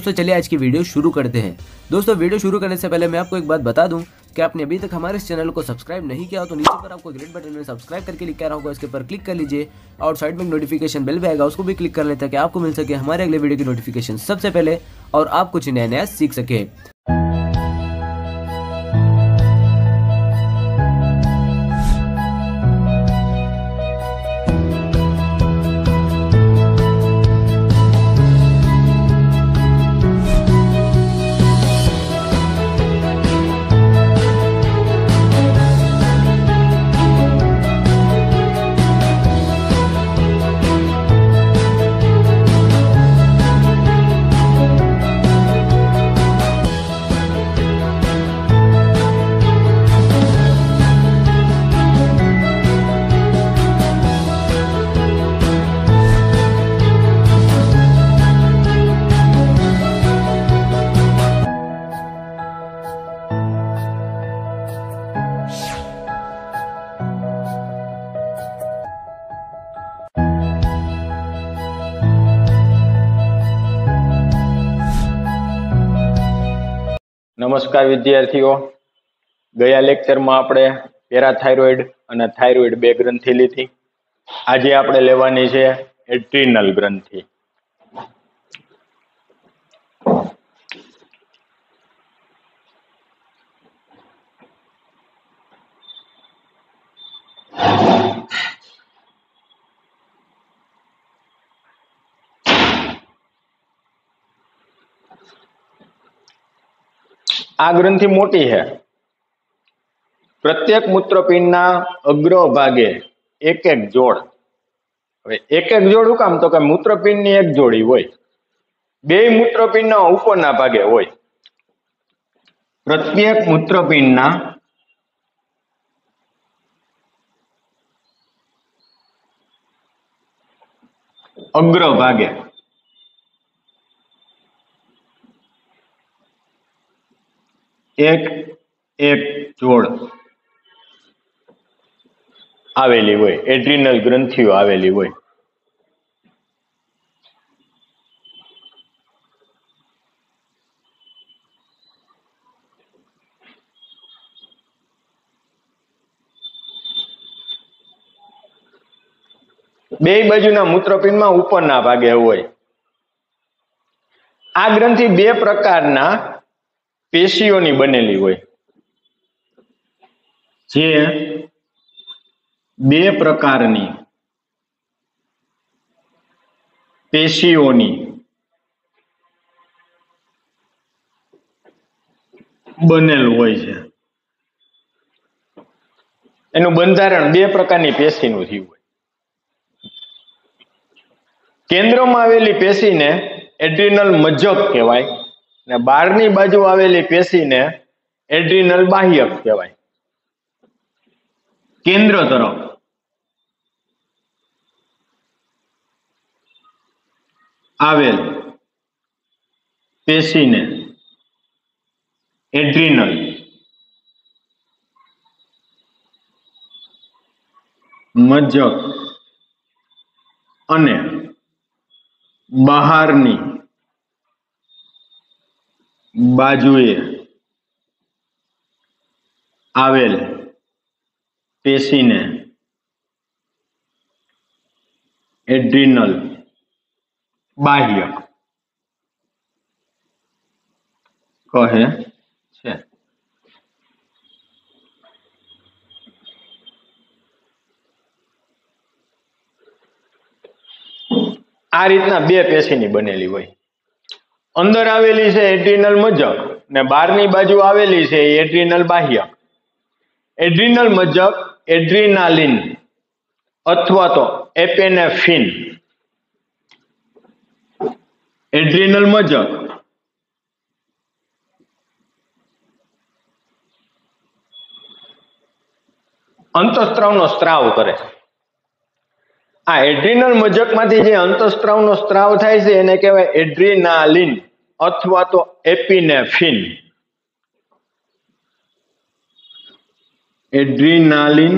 दोस्तों चलिए आज की वीडियो शुरू करते हैं। दोस्तों वीडियो शुरू करने से पहले मैं आपको एक बात बता दूं कि आपने अभी तक हमारे इस चैनल को सब्सक्राइब नहीं किया हो तो नीचे पर आपको ग्रेट बटन में सब्सक्राइब करके लिखा रहा होगा, इसके ऊपर क्लिक कर लीजिए और साइड में नोटिफिकेशन बेल भी आएगा, उसको भी क्लिक कर लें ताकि आपको मिल सके हमारे अगले वीडियो की नोटिफिकेशन सबसे पहले और आप कुछ नया नया सीख सके। नमस्कार विद्यार्थीओ, गया लेक्चर में आपणे पेराथायरॉइड અને થાઇરોઇડ બે ગ્રંથિ લીધી। આજે આપણે લેવાની છે એડ્રીનલ ગ્રંથિ। आ ग्रंथि मोटी है। प्रत्येक मूत्रपिंडना अग्र भागे एक एक जोड़। एक एक जोड़ हु काम तो के मूत्रपिंडनी एक जोड़ी होय, बे मूत्रपिंडना उपरना भागे होय। प्रत्येक मूत्रपिंडना अग्र भागे एक एक जोड़ आवेली होय, एड्रीनल ग्रंथिओ आवेली होय। बे बाजुना मूत्रपिंडमां उपरना भागे होय। आ ग्रंथि बे प्रकारना पेशीओनी बनेली होय। जे बे प्रकारनी पेशीओनी बनेल होय छे। एनुं बंधारण बे प्रकारनी पेशीनुं थयुं होय। केंद्रमां आवेली पेशीने एड्रीनल मज्जक कहेवाय ने बहारनी बाजु आवेली पेशीने एड्रीनल बाह्यक कहेवाय। केंद्र तरफ आवेल पेशीने एड्रीनल मज्जक अने बहारनी बाजुए आवेल पेशीने एड्रीनल बाह्यक कहे छे। आ रीतना बे पेशीनी बनेली होय। अंदर आवेली छे एड्रीनल मज्जक ने बहारनी बाजु आवेली छे एड्रीनल बाह्यक। एड्रीनल मज्जक एड्रीनालिन अथवा तो एपिनेफ्रिन, एड्रीनल मज्जक अंतःस्त्रावनो स्त्राव करे। आ एड्रीनल मज्जकमांथी जे अंतःस्त्रावनो स्त्राव थाय छे एने कहेवाय एड्रीनालिन अथवा तो एपिनेफ्रिन। एड्रीनालिन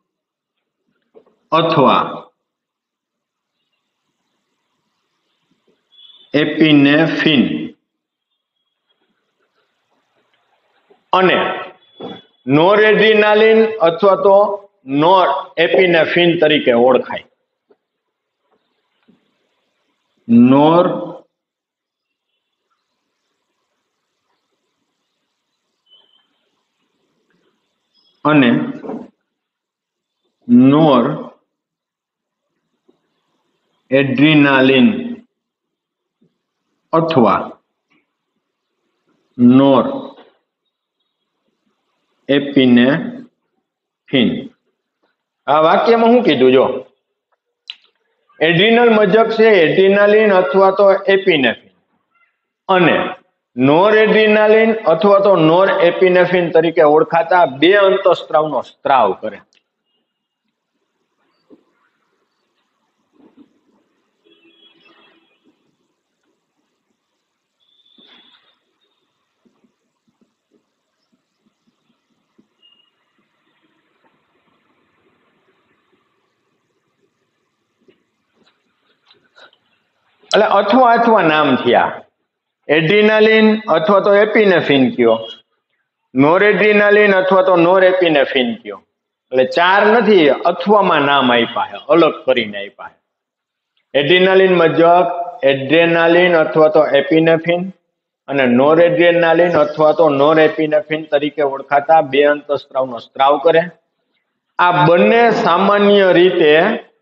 अथवा एपिनेफ्रिन અને નોરેડ્રીનાલિન અથવા તો નોર એપિનેફ્રિન તરીકે ઓળખાય. નોર અને નોર એડ્રીનાલિન અથવા નોર એપિનેફ્રિન. આ વાક્યમાં શું કીધું જો, એડ્રીનલ મજ્જક છે એડ્રીનાલિન અથવા તો એપિનેફ્રિન અને નોર એડ્રીનાલિન અથવા તો નોર એપિનેફ્રિન તરીકે ઓળખાતા બે અંતઃસ્ત્રાવનો સ્ત્રાવ કરે. એટલે અથવા નામ થયા, એડ્રીનાલિન અથવા તો એપિનેફ્રિન કયો, નોર એડ્રીનાલિન અથવા તો નોર એપિનેફ્રિન કયો. એટલે ચાર નથી, અથવામાં નામ આપ્યા છે, અલગ કરીને આપ્યા છે. એડ્રીનાલિન મજ્જક, એડ્રેનાલિન અથવા તો એપિનેફ્રિન અને નોર એડ્રેનાલિન અથવા તો નોર એપિનેફ્રિન તરીકે ઓળખાતા બે અંતઃસ્ત્રાવનો સ્ત્રાવ કરે. આ બંને સામાન્ય રીતે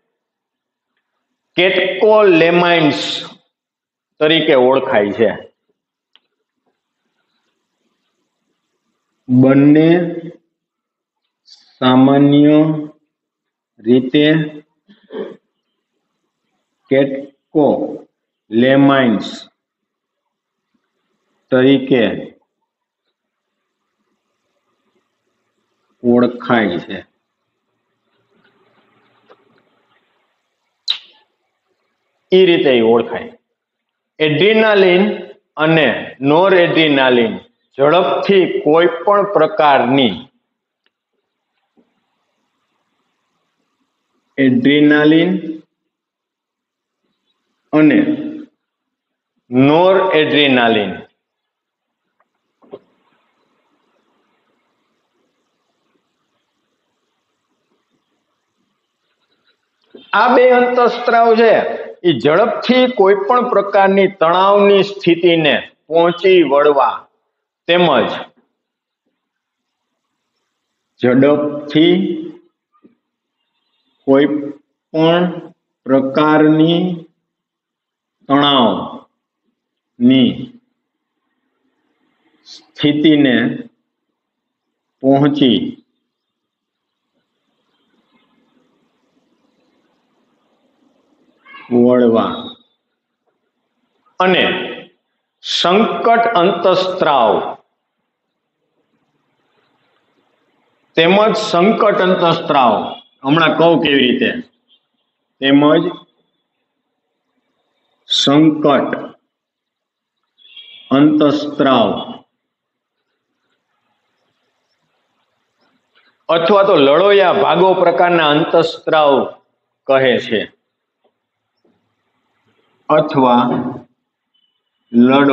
કેટેકોલેમાઇન્સ તરીકે ઓળખાય છે. બંને સામાન્ય રીતે કેટેકોલેમાઇન્સ તરીકે ઓળખાય છે. એ રીતે ઓળખાય. એડ્રીનાલિન અને નોર એડ્રીનાલિન ઝડપથી કોઈ પણ પ્રકારની એડ્રીનાલિન અને નોર એડ્રીનાલિન આ બે અંતઃસ્ત્રાવ છે એ ઝડપથી કોઈ પણ પ્રકારની તણાવની સ્થિતિને પહોંચી વળવા તેમજ ઝડપથી કોઈ પણ પ્રકારની તણાવની સ્થિતિને પહોંચી વળવા અને સંકટ અંતઃસ્ત્રાવ તેમજ સંકટ અંતઃસ્ત્રાવ, હમણાં કહું કેવી રીતે, તેમજ સંકટ અંતઃસ્ત્રાવ અથવા તો લડોયા ભાગો પ્રકારના અંતઃસ્ત્રાવ કહે છે. અથવા લડો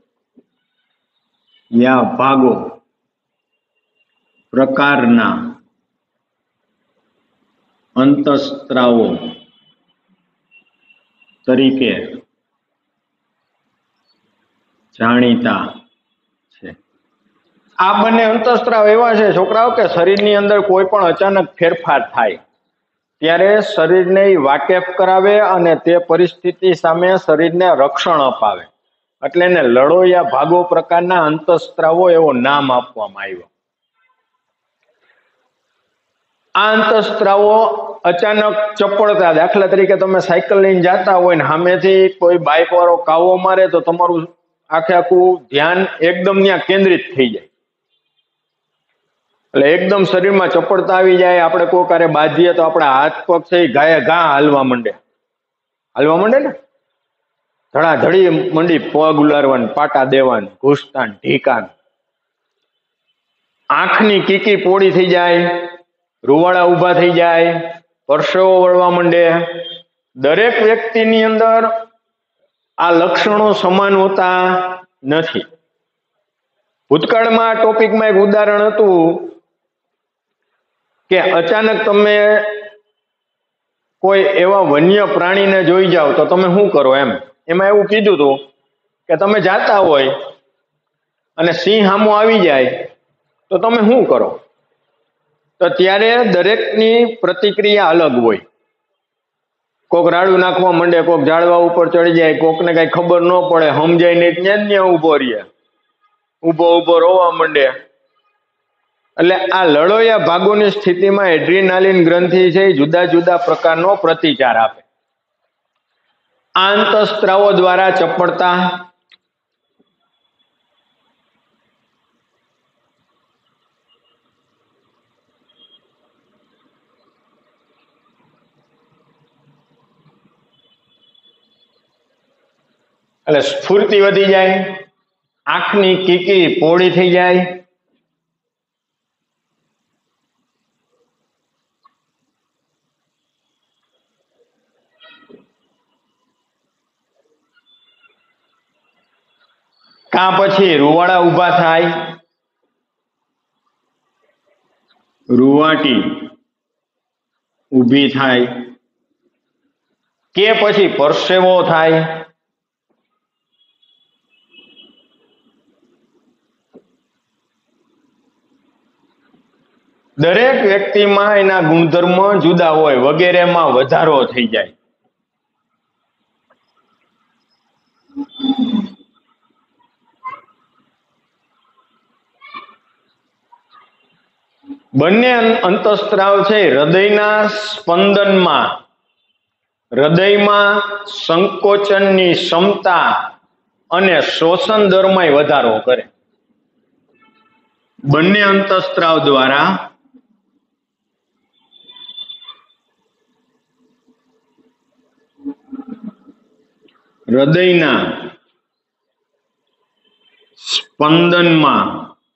યા ભાગો પ્રકારના અંતઃસ્ત્રાવો તરીકે જાણીતા છે. આ બંને અંતઃસ્ત્રાવ એવા છે છોકરાઓ કે શરીરની અંદર કોઈ પણ અચાનક ફેરફાર થાય ત્યારે શરીરને વાકેફ કરાવે અને તે પરિસ્થિતિ સામે શરીરને રક્ષણ અપાવે, એટલે એને લડોયા ભાગો પ્રકારના અંતઃસ્ત્રાવો એવો નામ આપવામાં આવ્યો. આ અંતઃસ્ત્રાવો અચાનક ચપળતા, દાખલા તરીકે તમે સાયકલ લઈને જતા હોય ને સામેથી કોઈ બાઇક વાળો કાવો મારે તો તમારું આખું ધ્યાન એકદમ ત્યાં કેન્દ્રિત થઈ જાય, એટલે એકદમ શરીરમાં ચપળતા આવી જાય. આપણે કોઈ કારે બાંધીએ તો આપણા હાથ પગ છે ઘાએ ઘા હાલવા માંડે ને, ધડાધડી મંડી પગ ઉલારવાન, પાટા દેવાન, ઘૂસતાન, ઢીકાન, આંખની કીકી પોળી થઈ જાય, રૂવાડા ઊભા થઈ જાય, પરસેવો વળવા માંડે. દરેક વ્યક્તિની અંદર આ લક્ષણો સમાન હોતા નથી. ભૂતકાળમાં આ ટોપિકમાં એક ઉદાહરણ હતું કે અચાનક તમે કોઈ એવા વન્ય પ્રાણીને જોઈ જાવ તો તમે શું કરો એમાં એવું કીધું હતું કે તમે જાતા હોય અને સિંહ સામો આવી જાય તો તમે શું કરો? તો ત્યારે દરેકની પ્રતિક્રિયા અલગ હોય. કોક રાડું નાખવા માંડે, કોક ઝાડવા ઉપર ચડી જાય, કોકને કઈ ખબર ન પડે, સમજાય નહીં ત્યાં જ ઉભો રહે, ઉભો રોવા માંડે. એટલે આ લડોયા ભાગોની સ્થિતિમાં એડ્રીનાલિન ગ્રંથિ છે એ જુદા જુદા પ્રકારનો પ્રતિચાર આપે. આ અંતઃસ્ત્રાવો દ્વારા ચપળતા, એટલે સ્ફૂર્તિ વધી જાય, આંખની કીકી પહોળી થઈ જાય, કાં પછી રૂવાડા ઊભા થાય, રૂવાટી ઊભી થાય, કે પછી પરસેવો થાય, દરેક વ્યક્તિમાં એના ગુણધર્મ જુદા હોય, વગેરેમાં વધારો થઈ જાય. બંને અંતઃસ્ત્રાવ છે હૃદયના સ્પંદનમાં, હૃદયમાં સંકોચનની ક્ષમતા અને શ્વસન દરમાં વધારો કરે. બંને અંતઃસ્ત્રાવ દ્વારા હૃદયના સ્પંદનમાં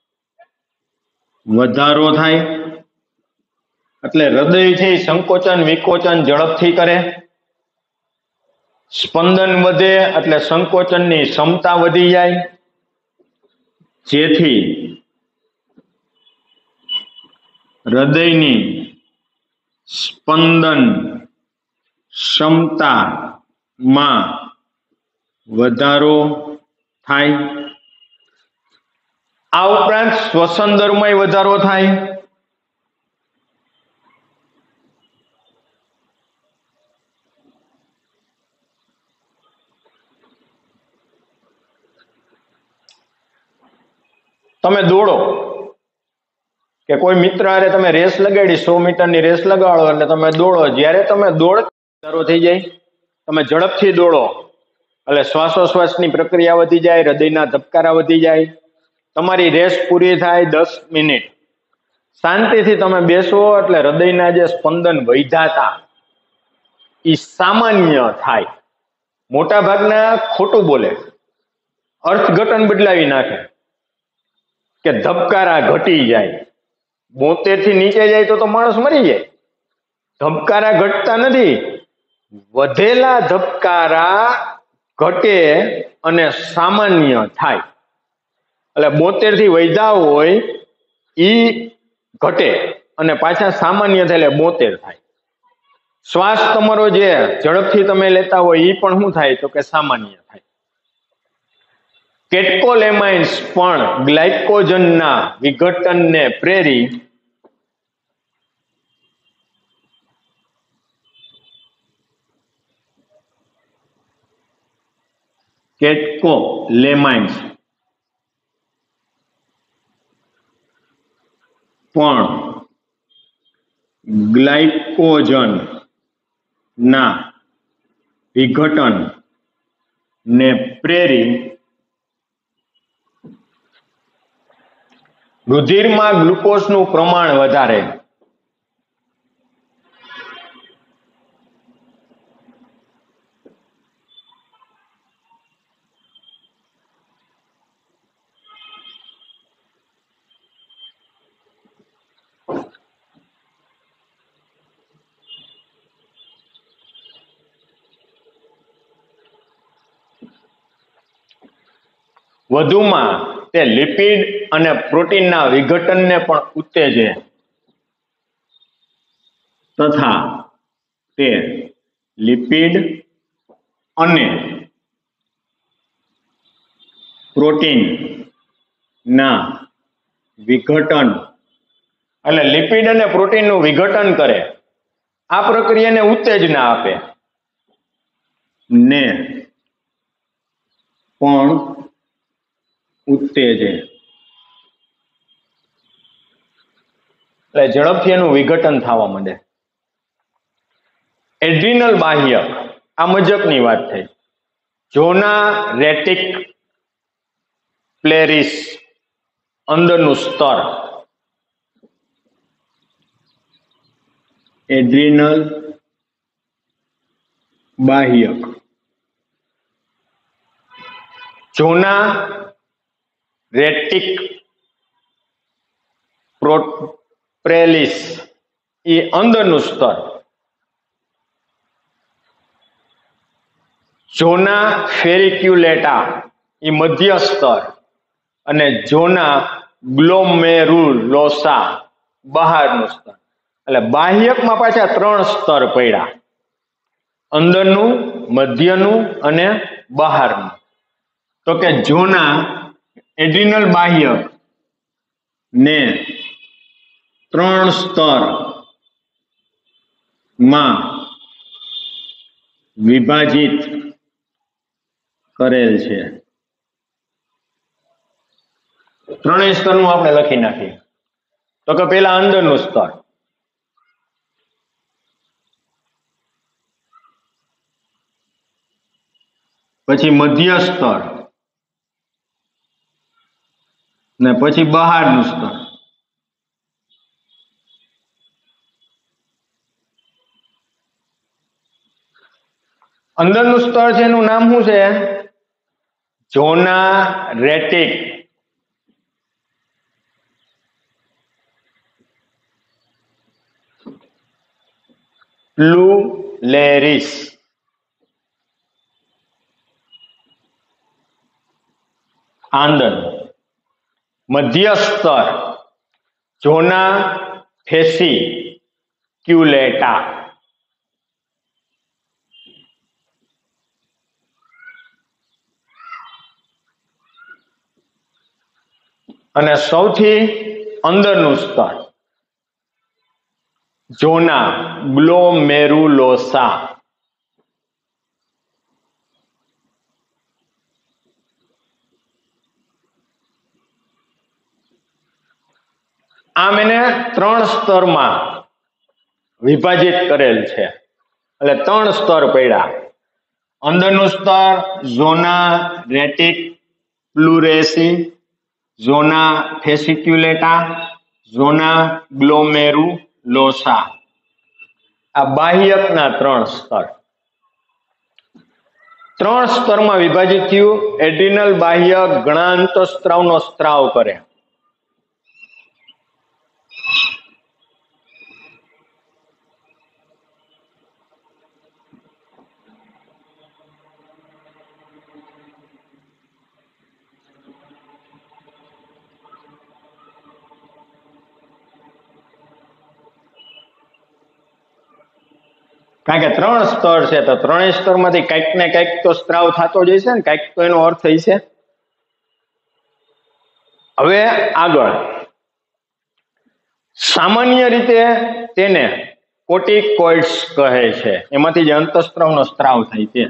વધારો થાય, એટલે હૃદય છે સંકોચન વિકોચન ઝડપથી કરે. સ્પંદન વધે એટલે સંકોચનની ક્ષમતા વધી જાય, જેથી હૃદયની સ્પંદન ક્ષમતામાં વધારો થાય. આ ઉપરાંત શ્વસન દરમાં વધારો થાય. તમે દોડો કે કોઈ મિત્ર હારે તમે રેસ લગાડી, 100 મીટરની રેસ લગાડો એટલે તમે દોડો. જ્યારે તમે વધારો થઈ જાય, તમે ઝડપથી દોડો એટલે શ્વાસોશ્વાસની પ્રક્રિયા વધી જાય, હૃદયના ધબકારા વધી જાય. તમારી રેસ પૂરી થાય 10 મિનિટ, શાંતિથી તમે બેસો એટલે હૃદયના જે સ્પંદન વધ્યા એ સામાન્ય થાય. મોટા ભાગના ખોટું બોલે, અર્થઘટન બદલાવી નાખે કે ધબકારા ઘટી જાય. 72 થી નીચે જાય તો માણસ મરી જાય. ધબકારા ઘટતા નથી, વધેલા ધબકારા ઘટે અને સામાન્ય થાય. એટલે 72 થી વધ્યા હોય ઈ ઘટે અને પાછા સામાન્ય થાય એટલે 72 થાય. શ્વાસ તમારો જે ઝડપથી તમે લેતા હોય ઈ પણ શું થાય તો કે સામાન્ય થાય. કેટેકોલેમાઇન્સ પણ ગ્લાયકોજનના વિઘટનને પ્રેરી કેટેકોલેમાઇન્સ પણ ગ્લાયકોજન ના વિઘટન ને પ્રેરી રુધિરમાં ગ્લુકોઝનું પ્રમાણ વધારે. વધુમાં તે લિપિડ અને પ્રોટીનના વિઘટનને પણ ઉત્તેજે તથા તે લિપિડ અને પ્રોટીનના વિઘટન એટલે લિપિડ અને પ્રોટીનનું વિઘટન કરે, આ પ્રક્રિયાને ઉત્તેજના આપે ને પણ ઉત્તેજે એટલે ઝડપથી એનું વિઘટન થવા માંડે. એડ્રિનલ બાહ્યક આ મજકની વાત થઈ. જોના રેટિક પ્લેરિસ અંદરનું સ્તર, એડ્રિનલ બાહ્યક. જોના રેટિક પ્રેલિસ એ અંદરનું સ્તર, જોના ફેરિક્યુલેટા એ મધ્ય સ્તર અને જોના ગ્લોમેરુલોસા બહારનું સ્તર. એટલે બાહ્યકમાં પાછા 3 સ્તર પડ્યા, અંદરનું, મધ્યનું અને બહારનું. તો કે જોના એડ્રિનલ બાહ્યક ને 3 સ્તર માં વિભાજિત કરેલ છે. 3 સ્તરનું આપણે લખી નાખીએ. તો કે પેલા અંદરનું સ્તર, પછી મધ્ય સ્તર ને પછી બહારનું સ્તર. અંદરનું સ્તર છે એનું નામ શું છે? જોના રેટિક પ્લુલેરિસ. આંદન. મધ્ય સ્તર જોના ફેસિક્યુલેટા. અને સૌથી અંદરનું સ્તર જોના ગ્લોમેરુલોસા. આમ એને 3 સ્તરમાં વિભાજિત કરેલ છે. એટલે 3 સ્તર પડ્યા. અંદરનું સ્તર ઝોના રેટિક પ્લુરેસી, ઝોના ફેસિક્યુલેટા, ઝોના ગ્લોમેરુલોસા. આ બાહ્યકના 3 સ્તર. 3 સ્તરમાં વિભાજિત થયું. એડ્રિનલ બાહ્યક ઘણા અંતઃસ્ત્રાવનો સ્ત્રાવ કરે. કારણ કે 3 સ્તર છે તો 3 સ્તરમાંથી કંઈક ને કંઈક તો સ્ત્રાવ થતો જ હશે ને, કંઈક તો એનો અર્થ હશે. હવે આગળ સામાન્ય રીતે તેને કોર્ટિકોઇડ્સ કહે છે. એમાંથી જે અંતઃસ્ત્રાવનો સ્ત્રાવ થાય છે.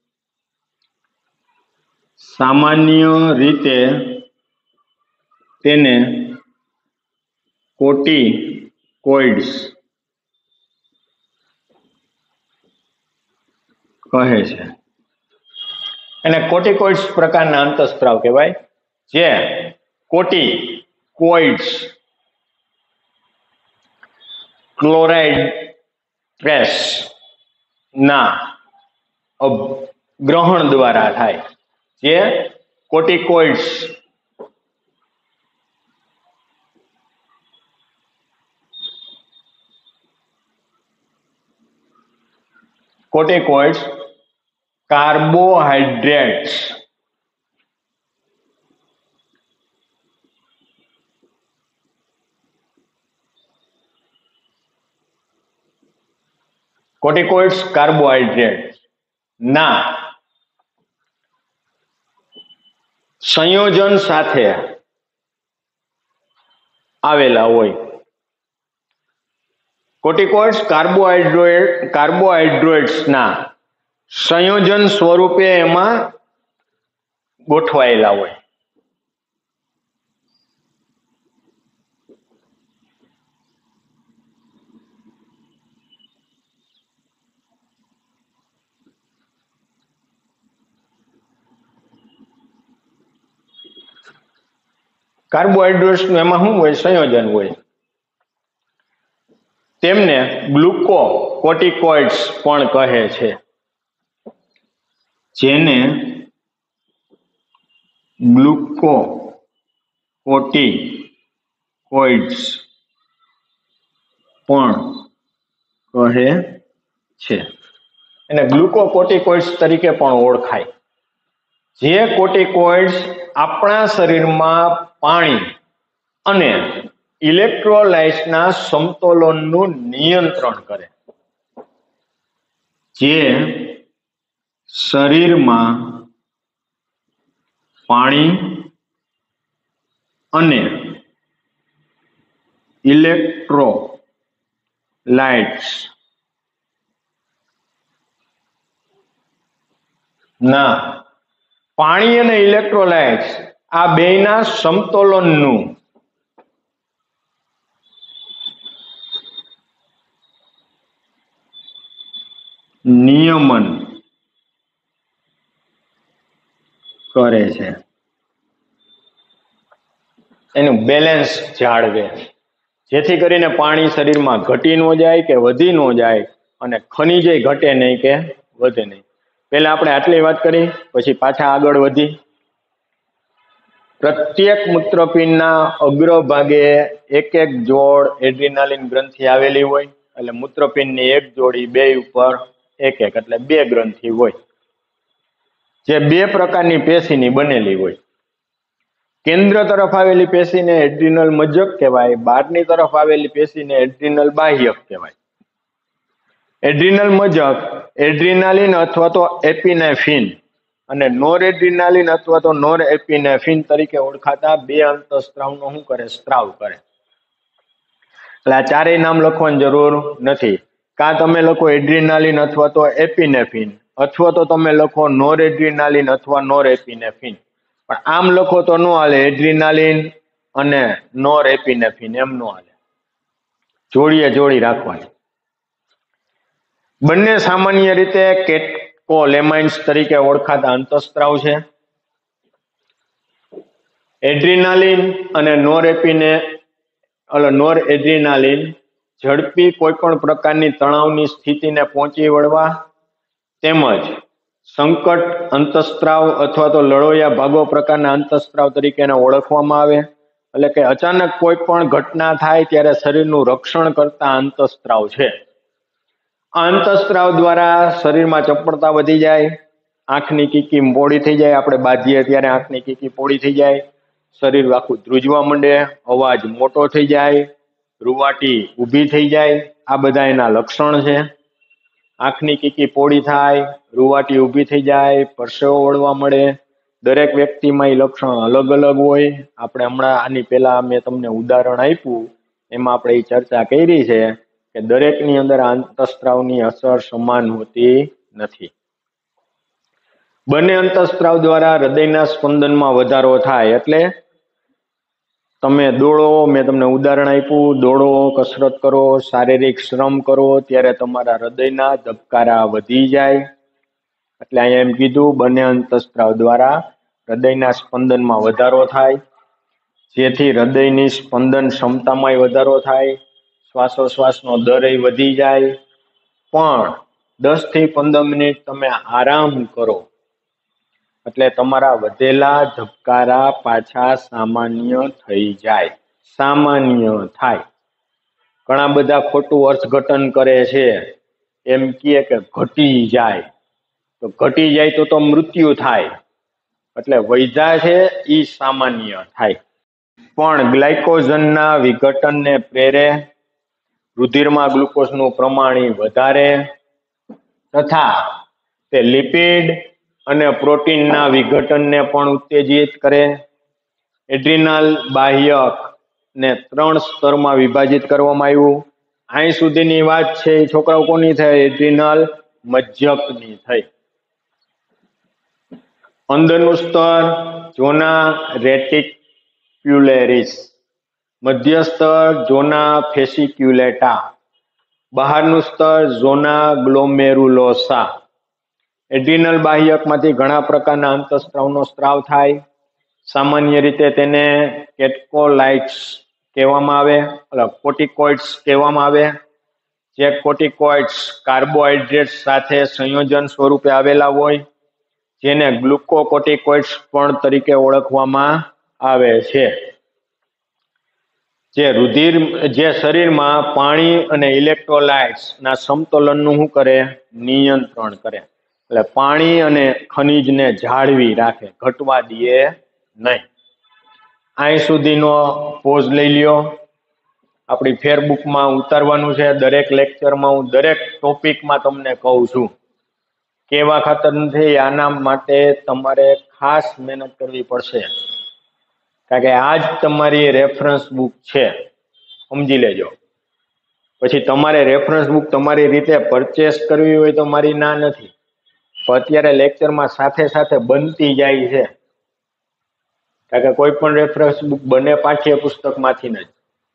સામાન્ય રીતે તેને કોર્ટિકોઇડ્સ કહે છે. એને કોર્ટિકોઇડ્સ પ્રકારના અંતઃસ્ત્રાવ કહેવાય. જે કોર્ટિકોઇડ્સ ક્લોરાઇડ ટ્રેસ ના ગ્રહણ દ્વારા થાય. જે કોર્ટિકોઇડ્સ કાર્બોહાઈડ્રેટ્સ કોર્ટિકોઇડ્સ કાર્બોહાઈડ્રેટ ના સંયોજન સાથે આવેલા હોય. કોર્ટિકોઇડ્સ કાર્બોહાઈડ્રેટ્સના સંયોજન સ્વરૂપે એમાં ગોઠવાયેલા હોય. કાર્બોહાઈડ્રેટ્સ એમાં શું હોય? સંયોજન હોય. તેમને ગ્લુકોકોર્ટિકોઇડ્સ પણ કહે છે, જેને ગ્લુકોકોર્ટિકોઇડ્સ પણ કહે છે. એને ગ્લુકોકોર્ટિકોઇડ્સ તરીકે પણ ઓળખાય. જે કોર્ટિકોઇડ્સ આપણા શરીરમાં પાણી અને ઇલેક્ટ્રોલાઇટ્સના સમતોલનનું નિયંત્રણ કરે. જે શરીરમાં પાણી અને ઇલેક્ટ્રોલાઇટ્સ ના પાણી અને ઇલેક્ટ્રોલાઇટ્સ આ બેયના સમતોલનનું નિયમન કરે છે, એનું બેલેન્સ જાળવે, જેથી કરીને પાણી શરીરમાં ઘટી ન જાય કે વધી ન જાય અને ખનિજય ઘટે નહીં કે વધે નહીં. પહેલા આપણે આટલી વાત કરી, પછી પાછા આગળ વધી. પ્રત્યેક મૂત્રપિંડના અગ્રભાગે એક જોડ એડ્રીનાલિન ગ્રંથિ આવેલી હોય. એટલે મૂત્રપિંડની એક જોડી બે ઉપર એક એટલે બે ગ્રંથિ હોય, જે બે પ્રકારની પેશીની બનેલી હોય. કેન્દ્ર તરફ આવેલી પેશીને એડ્રીનલ મજ્જક કહેવાય. બહારની તરફ આવેલી પેશીને એડ્રીનલ બાહ્યક કહેવાય. એડ્રીનલ મજ્જક એડ્રીનાલિન અથવા તો એપિનેફ્રિન અને નોર એડ્રીનાલિન અથવા તો નોર એપિનેફ્રિન તરીકે ઓળખાતા બે અંતઃસ્ત્રાવનો શું કરે? સ્ત્રાવ કરે. એટલે આ ચારેય નામ લખવાની જરૂર નથી. કાં તમે લખો એડ્રીનાલિન અથવા તો એપિનેફ્રિન, અથવા તો તમે લખો નોર એડ્રીનાલિન અથવા નોર એપિનેફ્રિન. પણ આમ લખો તો ન હાલે. એડ્રીનાલિન અને નોર એપિનેફ્રિન એમ ન હાલે, જોડીએ જોડી રાખવાની. બંને સામાન્ય રીતે કેટેકોલેમાઇન્સ તરીકે ઓળખાતા અંતઃસ્ત્રાવ છે. એડ્રીનાલિન અને નોર એડ્રીનાલિન ઝડપી કોઈ પણ પ્રકારની તણાવની સ્થિતિને પહોંચી વળવા તેમજ સંકટ અંતઃસ્ત્રાવ અથવા તો લડોયા ભાગો પ્રકારના અંતઃસ્ત્રાવ તરીકે એને ઓળખવામાં આવે. એટલે કે અચાનક કોઈ પણ ઘટના થાય ત્યારે શરીરનું રક્ષણ કરતા અંતઃસ્ત્રાવ છે. આ અંતઃસ્ત્રાવ દ્વારા શરીરમાં ચપળતા વધી જાય, આંખની કીકી પોળી થઈ જાય. આપણે બાંધીએ ત્યારે આંખની કીકી પોળી થઈ જાય, શરીર આખું ધ્રુજવા માંડે, અવાજ મોટો થઈ જાય, રૂવાટી ઊભી થઈ જાય. આ બધા એના લક્ષણ છે. આંખની કીકી પોળી થાય, રૂવાટી ઊભી થઈ જાય, પરસેવો વળવા મળે. દરેક વ્યક્તિમાં એ લક્ષણ અલગ અલગ હોય. આપણે હમણાં આની પહેલા મેં તમને ઉદાહરણ આપ્યું, એમાં આપણે એ ચર્ચા કરી છે કે દરેકની અંદર અંતઃસ્ત્રાવની અસર સમાન હોતી નથી. બંને અંતઃસ્ત્રાવ દ્વારા હૃદયના સ્પંદનમાં વધારો થાય. એટલે તમે દોડો, મેં તમને ઉદાહરણ આપ્યું, દોડો, કસરત કરો, શારીરિક શ્રમ કરો ત્યારે તમારા હૃદયના ધબકારા વધી જાય. એટલે અહીંયા એમ કીધું, બંને અંતઃસ્ત્રાવ દ્વારા હૃદયના સ્પંદનમાં વધારો થાય, જેથી હૃદયની સ્પંદન ક્ષમતામાં વધારો થાય, શ્વાસોશ્વાસનો દર વધી જાય. પણ 10 થી 15 મિનિટ તમે આરામ કરો એટલે તમારા વધેલા ધબકારા પાછા સામાન્ય થઈ જાય. સામાન્ય થાય. ઘણા બધા ખોટું અર્થઘટન કરે છે, એમ કહે કે ઘટી જાય. તો ઘટી જાય તો મૃત્યુ થાય. એટલે વૈધા છે એ સામાન્ય થાય. પણ ગ્લાયકોજનના વિઘટનને પ્રેરે, રુધિરમાં ગ્લુકોઝનું પ્રમાણ વધારે, તથા તે લિપિડ અને પ્રોટીનના વિઘટનને પણ ઉત્તેજિત કરે. એડ્રિનલ બાહ્યક ને 3 સ્તરમાં વિભાજિત કરવામાં આવ્યું. અહીં સુધીની વાત છે એ છોકરાઓ કોની થઈ? એડ્રિનલ મજ્જકની થઈ. અંદરનું સ્તર ઝોના રેટિક્યુલેરિસ, મધ્ય સ્તર ઝોના ફેસિક્યુલેટા, બહારનું સ્તર ઝોના ગ્લોમેરુલોસા. એડ્રિનલ બાહ્યકમાંથી ઘણા પ્રકારના અંતઃસ્ત્રાવનો સ્ત્રાવ થાય. સામાન્ય રીતે તેને કેટેકોલાઇટ્સ કહેવામાં આવે, કોર્ટિકોઇડ્સ કહેવામાં આવે. જે કોર્ટિકોઇડ્સ કાર્બોહાઈડ્રેટ્સ સાથે સંયોજન સ્વરૂપે આવેલા હોય, જેને ગ્લુકોકોર્ટિકોઇડ્સ પણ તરીકે ઓળખવામાં આવે છે. જે શરીરમાં પાણી અને ઇલેક્ટ્રોલાઇટ્સ ના સમતોલનનું શું કરે? નિયંત્રણ કરે. એટલે પાણી અને ખનિજને જાળવી રાખે, ઘટવા દે નહીં. અહીં સુધીનો પોઝ લઈ લ્યો. આપણી ફેરબુકમાં ઉતારવાનું છે. દરેક લેક્ચરમાં હું દરેક ટોપિકમાં તમને કહું છું. કેવા ખાતર નથી, આના માટે તમારે ખાસ મહેનત કરવી પડશે, કારણ કે આ જ તમારી રેફરન્સ બુક છે. સમજી લેજો. પછી તમારે રેફરન્સ બુક તમારી રીતે પરચેસ કરવી હોય તો મારી ના નથી, તો અત્યારે લેક્ચરમાં સાથે સાથે બનતી જાય છે. કારણ કે કોઈ પણ રેફરન્સ બુક બને પાઠ્યપુસ્તકમાંથી જ.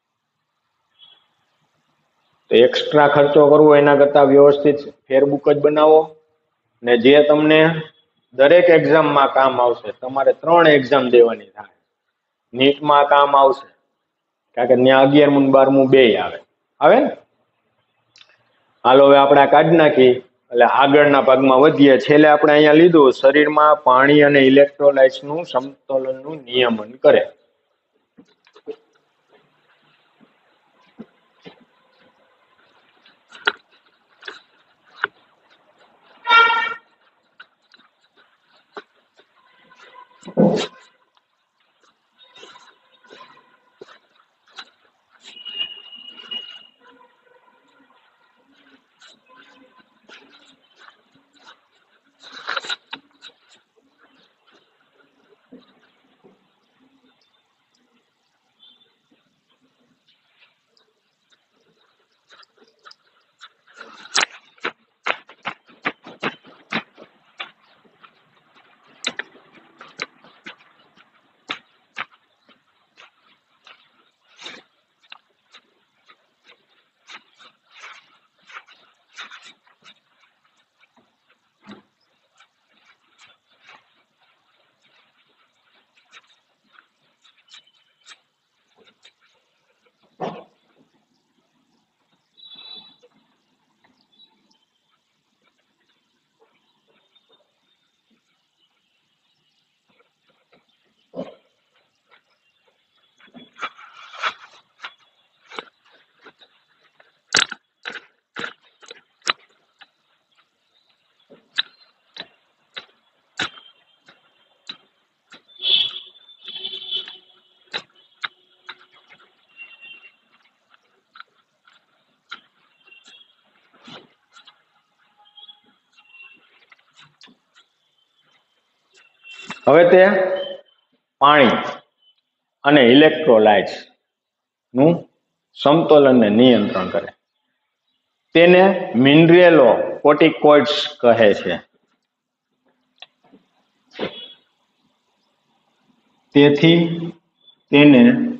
તો એક્સ્ટ્રા ખર્ચો કરવો એના કરતાં વ્યવસ્થિત ફેરબુક જ બનાવો, ને જે તમને દરેક એક્ઝામમાં કામ આવશે. તમારે 3 એક્ઝામ દેવાની થાય. નીટમાં કામ આવશે, કારણ કે ત્યાં 11મું ને 12મું બેય આવે ને. હાલો હવે આપણે આ કાઢી નાખી, એટલે આગળના ભાગમાં વધીએ. છેલ્લે આપણે અહીંયા લીધું, શરીરમાં પાણી અને ઇલેક્ટ્રોલાઇટ્સનું સમતોલનનું નિયમન કરે. હવે તે પાણી અને ઇલેક્ટ્રોલાઇટ્સ નું સમતોલનને નિયંત્રણ કરે. તેને મિનરેલો કોર્ટિકોઇડ્સ કહે છે. તેથી તેને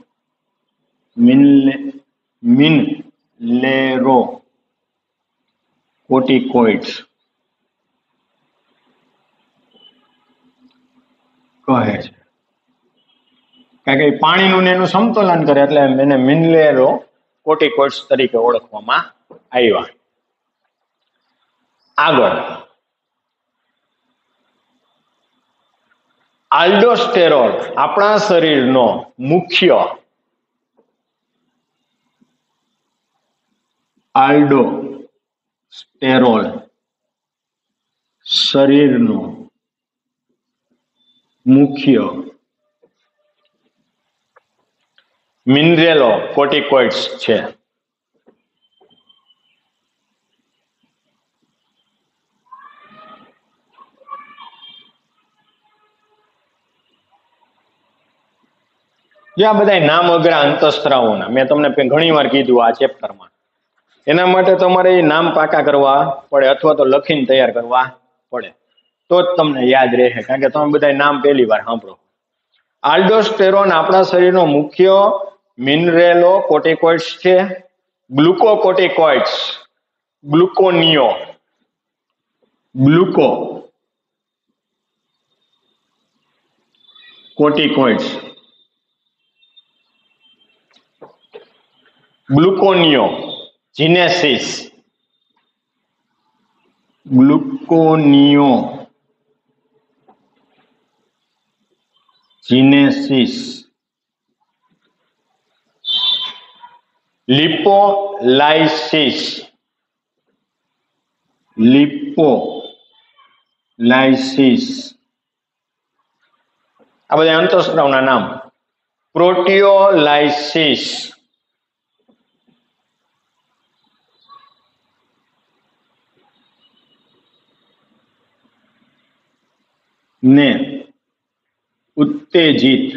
મિનલેરો કોર્ટિકોઇડ્સ કહે છે. કારણ કે પાણીનું એનું સમતોલન કરે, એટલે એને મિનરેલો કોર્ટિકોઇડ્સ તરીકે ઓળખવામાં આવ્યા. આગળ આલ્ડોસ્ટેરોલ આપણા શરીરનો મુખ્ય આલ્ડોસ્ટેરોલ શરીરનો મુખ્ય મિનરેલો કોર્ટિકોઇડ્સ છે. જે આ બધા નામ અઘરા અંતઃસ્ત્રાવોના મેં તમને ઘણી વાર કીધું આ ચેપ્ટરમાં, એના માટે તમારે એ નામ પાકા કરવા પડે અથવા તો લખીને તૈયાર કરવા પડે, તો જ તમને યાદ રહે, કારણ કે તમે બધા નામ પહેલી વાર સાંભળો. આલ્ડોસ્ટેરોન આપણા શરીરનો મુખ્ય મિનરેલો કોર્ટિકોઇડ્સ છે. ગ્લુકોકોર્ટિકોઇડ્સ, ગ્લુકોનિયો, ગ્લુકો કોર્ટિકોઇડ્સ, ગ્લુકોનિયો જીનેસિસ, ગ્લુકોનિયો જીનેસિસ, લિપોલાઇસિસ, લિપોલાઇસિસ, આ બધા અંતઃસ્ત્રાવના નામ. પ્રોટીઓલાઇસિસ, ને ઉત્તેજિત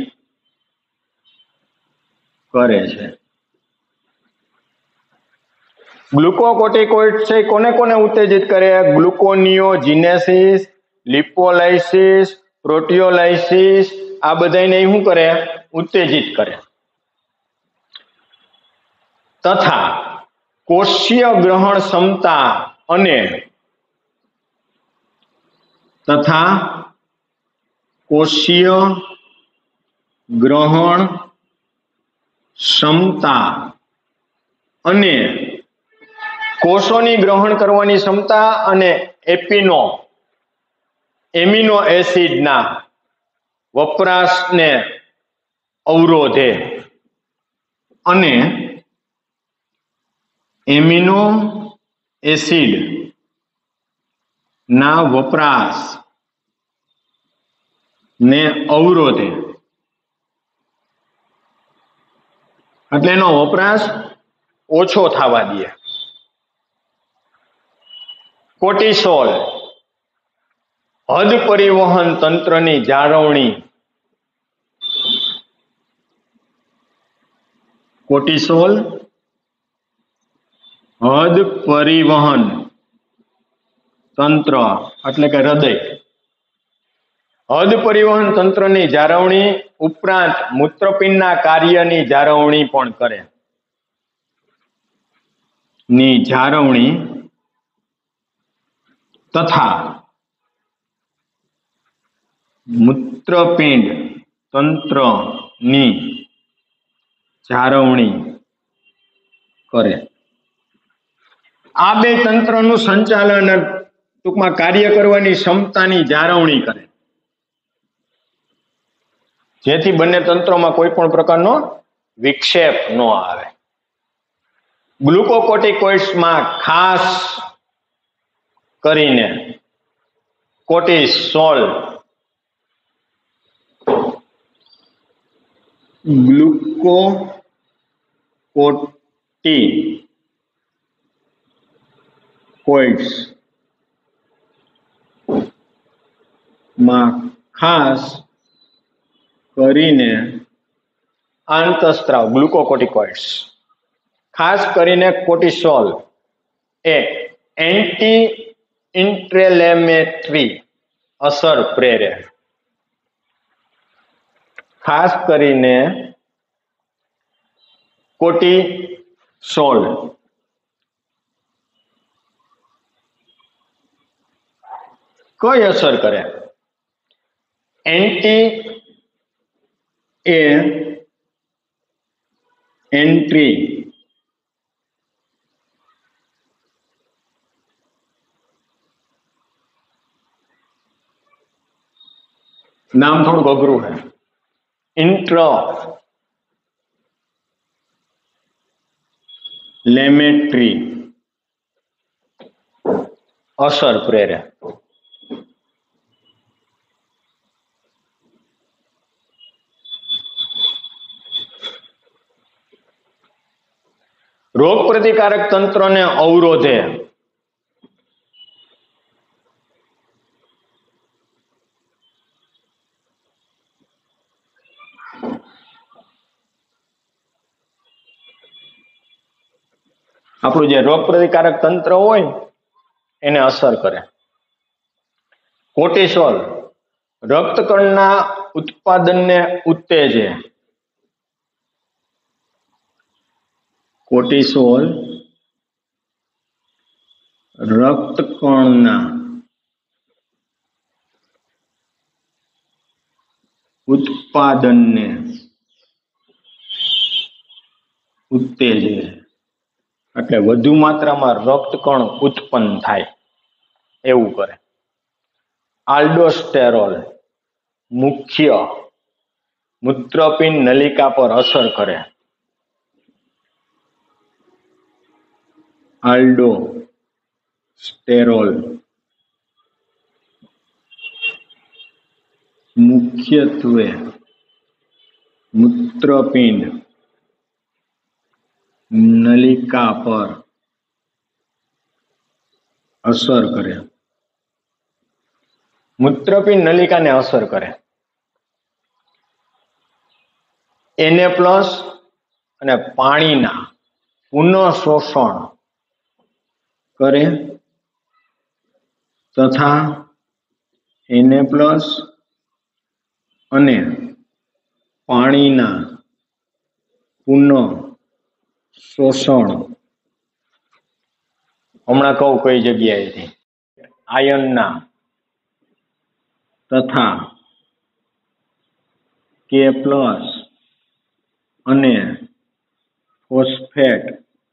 કરે છે. ગ્લુકોકોર્ટિકોઇડ છે કોને કોને ઉત્તેજિત કરે? ગ્લુકોનિયોજિનેસિસ, લિપોલાઇસિસ, પ્રોટીઓલાઇસિસ, આ બધાને શું કરે? ઉત્તેજિત કરે. તથા કોષીય ગ્રહણ ક્ષમતા અને કોષીય ગ્રહણ ક્ષમતા અને કોષોની ગ્રહણ કરવાની ક્ષમતા અને એમિનો એસિડના વપરાશને અવરોધે અને એમિનો એસિડ ના વપરાશ ને અવરોધે, એટલે એનો વપરાશ ઓછો થવા દે. કોર્ટિસોલ હદ પરિવહન તંત્રની જાળવણી, કોર્ટિસોલ હદ પરિવહન તંત્ર એટલે કે હૃદય, હદ પરિવહન તંત્રની જાળવણી ઉપરાંત મૂત્રપિંડના કાર્યની જાળવણી પણ કરે. ની જાળવણી તથા મૂત્રપિંડ તંત્રની જાળવણી કરે. આ બે તંત્રનું સંચાલન ટૂંકમાં કાર્ય કરવાની ક્ષમતાની જાળવણી કરે, જેથી બંને તંત્રોમાં કોઈ પણ પ્રકારનો વિક્ષેપ ન આવે. ગ્લુકોકોર્ટિકોઇડ્સમાં ખાસ કરીને કોર્ટિસોલ, ગ્લુકોકોર્ટિકોઇડ્સ માં ખાસ કરીને આંતઃસ્ત્રાવ ગ્લુકોકોર્ટિકોઇડ્સ, ખાસ કરીને કોર્ટિસોલ એ એન્ટી ઇન્ફ્લેમેટરી અસર પ્રેરે. ખાસ કરીને કોર્ટિસોલ કઈ અસર કરે? એન્ટ્રી નામ થોડુંક અઘરું है. ઇન્ફ્લેમેટરી અસર પ્રેરે. રોગ પ્રતિકારક તંત્રને અવરોધે. આપણું જે રોગ પ્રતિકારક તંત્ર હોય એને અસર કરે. કોર્ટિસોલ રક્તકણના ઉત્પાદનને ઉત્તેજે. કોર્ટિસોલ રક્તકણના ઉત્પાદનને ઉત્તેજે, એટલે વધુ માત્રામાં રક્તકણ ઉત્પન્ન થાય એવું કરે. આલ્ડોસ્ટેરોલ મુખ્ય મૂત્રપિંડ નલિકા પર અસર કરે. આલ્ડોસ્ટેરોલ મુખ્યત્વે મૂત્રપિંડ નલિકા પર અસર કરે. મૂત્રપિંડ નલિકાને અસર કરે. Na+ અને પાણીના પુનઃશોષણ કરે તથા Na+ અને પાણીના પુનઃશોષણ હમણાં કહું કઈ જગ્યાએથી. આયનના તથા K+ અને ફોસ્ફેટ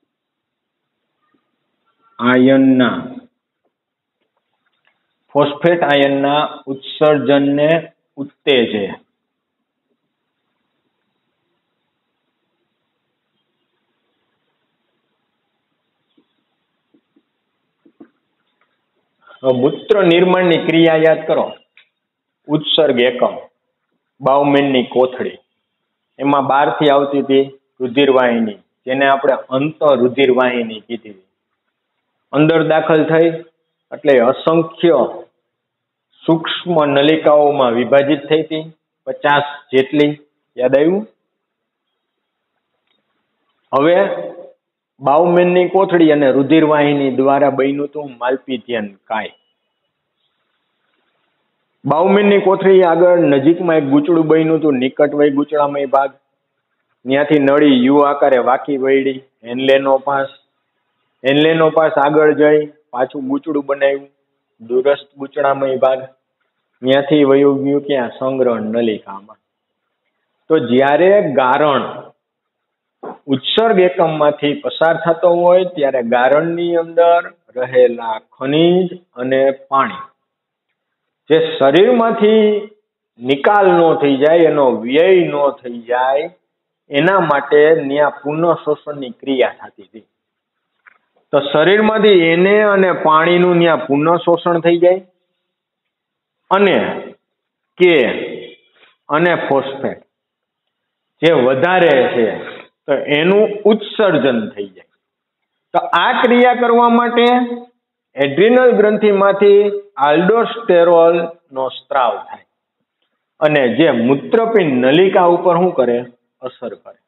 આયનના ઉત્સર્જનને ઉત્તેજે. મૂત્ર નિર્માણની ક્રિયા યાદ કરો. ઉત્સર્ગ એકમ બાઉમેનની કોથળી, એમાં બહારથી આવતી હતી રુધિરવાહિની, જેને આપણે અંતઃરુધિરવાહિની કીધી. અંદર દાખલ થઈ એટલે અસંખ્ય સૂક્ષ્મ નલિકાઓમાં વિભાજિત થઈ હતી, 50 જેટલી. યાદ આવ્યું? હવે બાઉમેનની કોથળી અને રુધિરવાહિની દ્વારા બન્યું હતું માલ્પિથિયન કાય. બાઉમેનની કોથળી આગળ નજીકમાં એક ગૂંચળું બન્યું હતું, નિકટવય ગૂંચળામય ભાગ. ત્યાંથી નળી યુ આકારે વાંકી વળી. હેનલેનોપાસ આગળ જઈ પાછું ગૂંચળું બનાવ્યું, દૂરસ્થ ગૂંચળામય ભાગ. ત્યાંથી વયું ગયું ક્યાં? સંગ્રહણ નલિકામાં. તો જ્યારે ગારણ ઉત્સર્ગ એકમમાંથી પસાર થતો હોય ત્યારે ગારણની અંદર રહેલા ખનિજ અને પાણી જે શરીરમાંથી નિકાલ ન થઈ જાય, એનો વ્યય ન થઈ જાય, એના માટે ત્યાં પુનઃશોષણની ક્રિયા થતી હતી. તો શરીરમાંથી એને અને પાણીનું ત્યાં પુનઃશોષણ થઈ જાય અને કે અને ફોસ્ફેટ જે વધારે છે તો એનું ઉત્સર્જન થઈ જાય. તો આ ક્રિયા કરવા માટે એડ્રિનલ ગ્રંથિમાંથી આલ્ડોસ્ટેરોલ નો સ્ત્રાવ થાય અને જે મૂત્રપિંડ નલિકા ઉપર શું કરે? અસર કરે.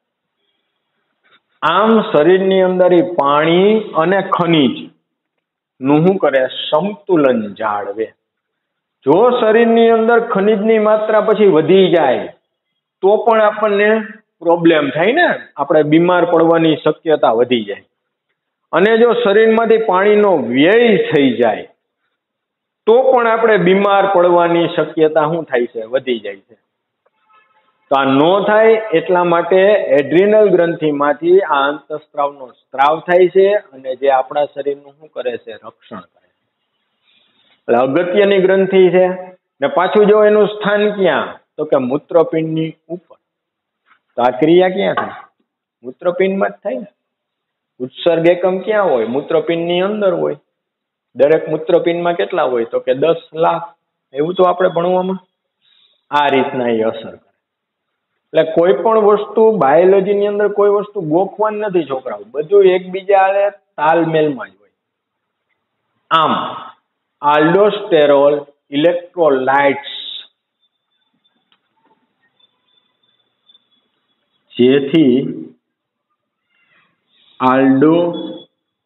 આમ શરીરની અંદર પાણી અને ખનિજ નું શું કરે? સમતુલન જાળવે. જો શરીરની અંદર ખનિજની માત્રા પછી વધી જાય તો પણ આપણને પ્રોબ્લેમ થાય ને, આપણે બીમાર પડવાની શક્યતા વધી જાય. અને જો શરીરમાંથી પાણીનો વ્યય થઈ જાય તો પણ આપણે બીમાર પડવાની શક્યતા શું થાય છે? વધી જાય છે. તો આ ન થાય એટલા માટે એડ્રિનલ ગ્રંથિમાંથી આ અંતઃસ્ત્રાવનો સ્ત્રાવ થાય છે અને જે આપણા શરીરનું શું કરે છે? રક્ષણ કરે છે. એટલે અગત્યની ગ્રંથિ છે. ને પાછું જો એનું સ્થાન ક્યાં? તો કે મૂત્રપિંડની ઉપર. તો આ ક્રિયા ક્યાં થાય? મૂત્રપિંડમાં જ થાય ને. ઉત્સર્ગ એકમ ક્યાં હોય? મૂત્રપિંડની અંદર હોય. દરેક મૂત્રપિંડમાં કેટલા હોય? તો કે 10 લાખ. એવું તો આપણે ભણવામાં. આ રીતના એ અસર કરે. એટલે કોઈ પણ વસ્તુ બાયોલોજીની અંદર કોઈ વસ્તુ ગોખવાની નથી છોકરાઓ, બધું એકબીજા હારે તાલમેલમાં જ હોય. આમ આલ્ડોસ્ટેરોલ ઇલેક્ટ્રોલાઇટ્સ જેથી આલ્ડોસ્ટેરોલ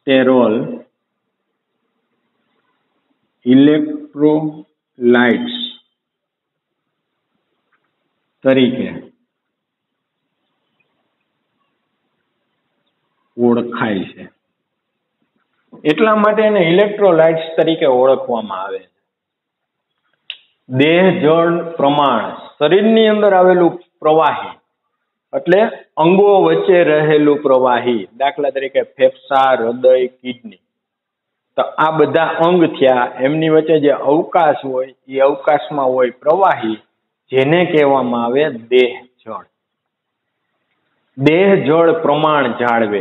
કોલેસ્ટેરોલ ઇલેક્ટ્રોલાઇટ્સ તરીકે ઓળખાય છે. એટલા માટે એને ઇલેક્ટ્રોલાઇટ્સ તરીકે ઓળખવામાં આવે છે. દેહ જળ પ્રમાણ, શરીરની અંદર આવેલું પ્રવાહી એટલે અંગો વચ્ચે રહેલું પ્રવાહી, દાખલા તરીકે ફેફસા, હૃદય, કિડની, તો આ બધા અંગ થયા. એમની વચ્ચે જે અવકાશ હોય એ અવકાશમાં હોય પ્રવાહી, જેને કહેવામાં આવે દેહ જળ. દેહ જળ પ્રમાણ જાળવે.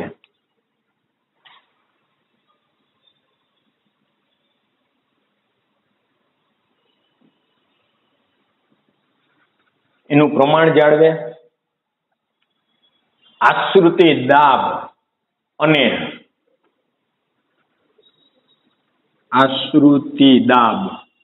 એનું પ્રમાણ જાળવે. આશ્રુતિ દાબ અને આશ્રુતિ દાબ,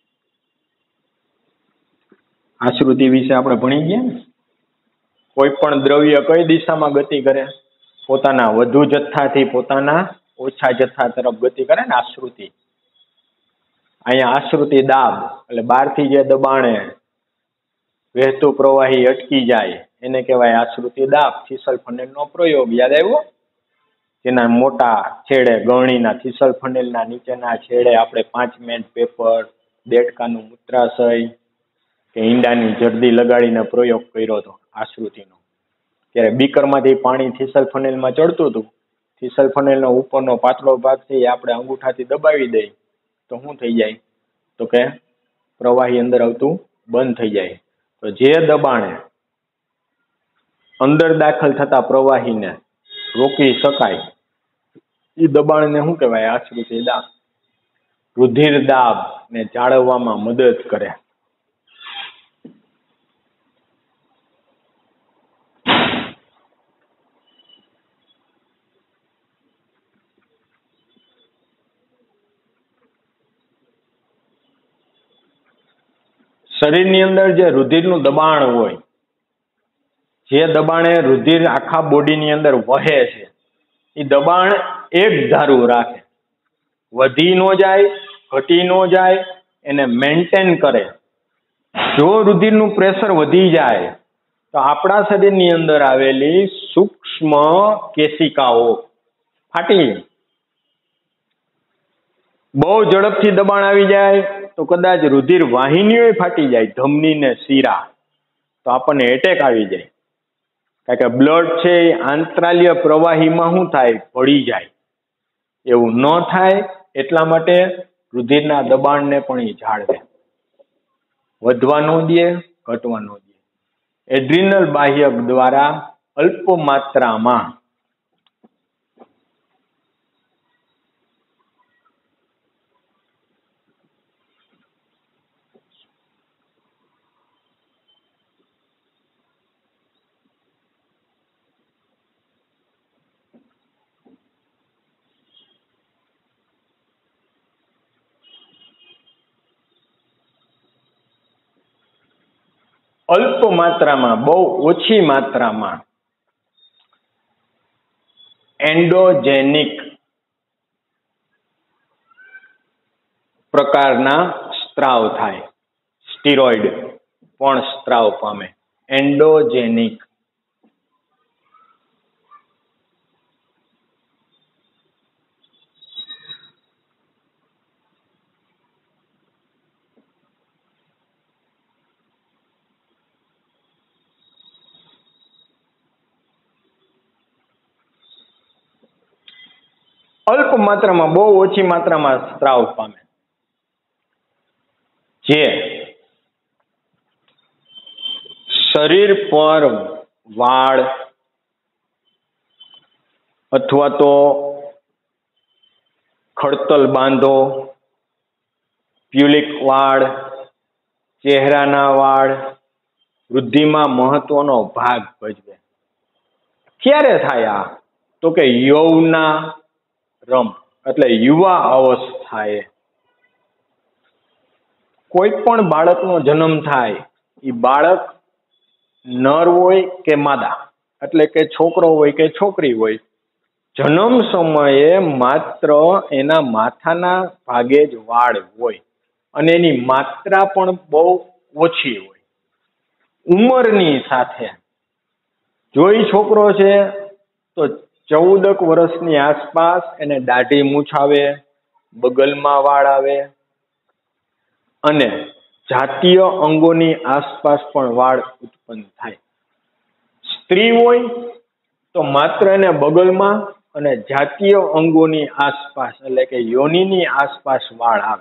આશ્રુતિ વિશે આપણે ભણી ગયા ને. કોઈ પણ દ્રવ્ય કઈ દિશામાં ગતિ કરે? પોતાના વધુ જથ્થાથી પોતાના ઓછા જથ્થા તરફ ગતિ કરે ને, આશ્રુતિ. અહીંયા આશ્રુતિ દાબ એટલે બહારથી જે દબાણે વહેતું પ્રવાહી અટકી જાય એને કહેવાય આશ્રુતિ દાબ. થીસલ ફનેલનો પ્રયોગ યાદ આવ્યો? જેના મોટા છેડે ગળણીના થીસલ ફનેલના નીચેના છેડે આપણે 5 મેન્ટ પેપર, દેડકાનું મૂત્રાશય કે ઈંડાની જરદી લગાડીને પ્રયોગ કર્યો હતો આશ્રુતિનો. ત્યારે બીકરમાંથી પાણી થીસલ ફનેલમાં ચડતું હતું. થીસલ ફનેલનો ઉપરનો પાતળો ભાગ છે એ આપણે અંગૂઠાથી દબાવી દઈએ તો શું થઈ જાય? તો કે પ્રવાહી અંદર આવતું બંધ થઈ જાય. તો જે દબાણે અંદર દાખલ થતા પ્રવાહીને રોકી શકાય એ દબાણને શું કહેવાય? આશ્રુતિ દાબ. રુધિર દાબ ને જાળવવામાં મદદ કરે. શરીરની અંદર જે રુધિરનું દબાણ હોય, જે દબાણે રુધિર આખા બોડીની અંદર વહે છે, એ દબાણ એક ધારું રાખે, વધી ન જાય, ઘટી ન જાય, એને મેન્ટેન કરે. જો રુધિરનું પ્રેશર વધી જાય તો આપણા શરીરની અંદર આવેલી સૂક્ષ્મ કેશિકાઓ ફાટી જાય. બહુ ઝડપથી દબાણ આવી જાય તો કદાચ રુધિર વાહિનીઓ ફાટી જાય, ધમની ને શીરા, તો આપણને એટેક આવી જાય. કારણ કે બ્લડ છે એ આંતરાલ્ય પ્રવાહીમાં શું થાય? ભળી જાય. એવું ન થાય એટલા માટે રુધિરના દબાણને પણ એ જાળવે, વધવા ન દે, ઘટવા ન દે. એડ્રિનલ બાહ્યક દ્વારા અલ્પ માત્રામાં બહુ ઓછી માત્રામાં એન્ડોજેનિક પ્રકારના સ્ત્રાવ થાય. સ્ટીરોઇડ પણ સ્ત્રાવ પામે. એન્ડોજેનિક. અલ્પ માત્રામાં, બહુ ઓછી માત્રામાં સ્ત્રાવ પામે, જે શરીર પર વાળ અથવા તો ખડતલ બાંધો, પ્યુલિક વાળ, ચહેરાના વાળ વૃદ્ધિમાં મહત્વનો ભાગ ભજવે. ક્યારે થાય આ? તો કે યૌવના રમ એટલે યુવા અવસ્થાએ. કોઈ પણ બાળકનો જન્મ થાય, એ બાળક નર હોય કે માદા, એટલે કે છોકરો હોય કે છોકરી હોય, જન્મ સમયે માત્ર એના માથાના ભાગે જ વાળ હોય અને એની માત્રા પણ બહુ ઓછી હોય. ઉંમરની સાથે જો એ છોકરો છે તો 14 વર્ષની આસપાસ એને દાઢી મૂછ આવે, બગલમાં વાળ આવે અને જાતીય અંગોની આસપાસ પણ વાળ ઉત્પન્ન થાય. સ્ત્રી હોય તો માત્ર એને બગલમાં અને જાતીય અંગોની આસપાસ એટલે કે યોનિની આસપાસ વાળ આવે.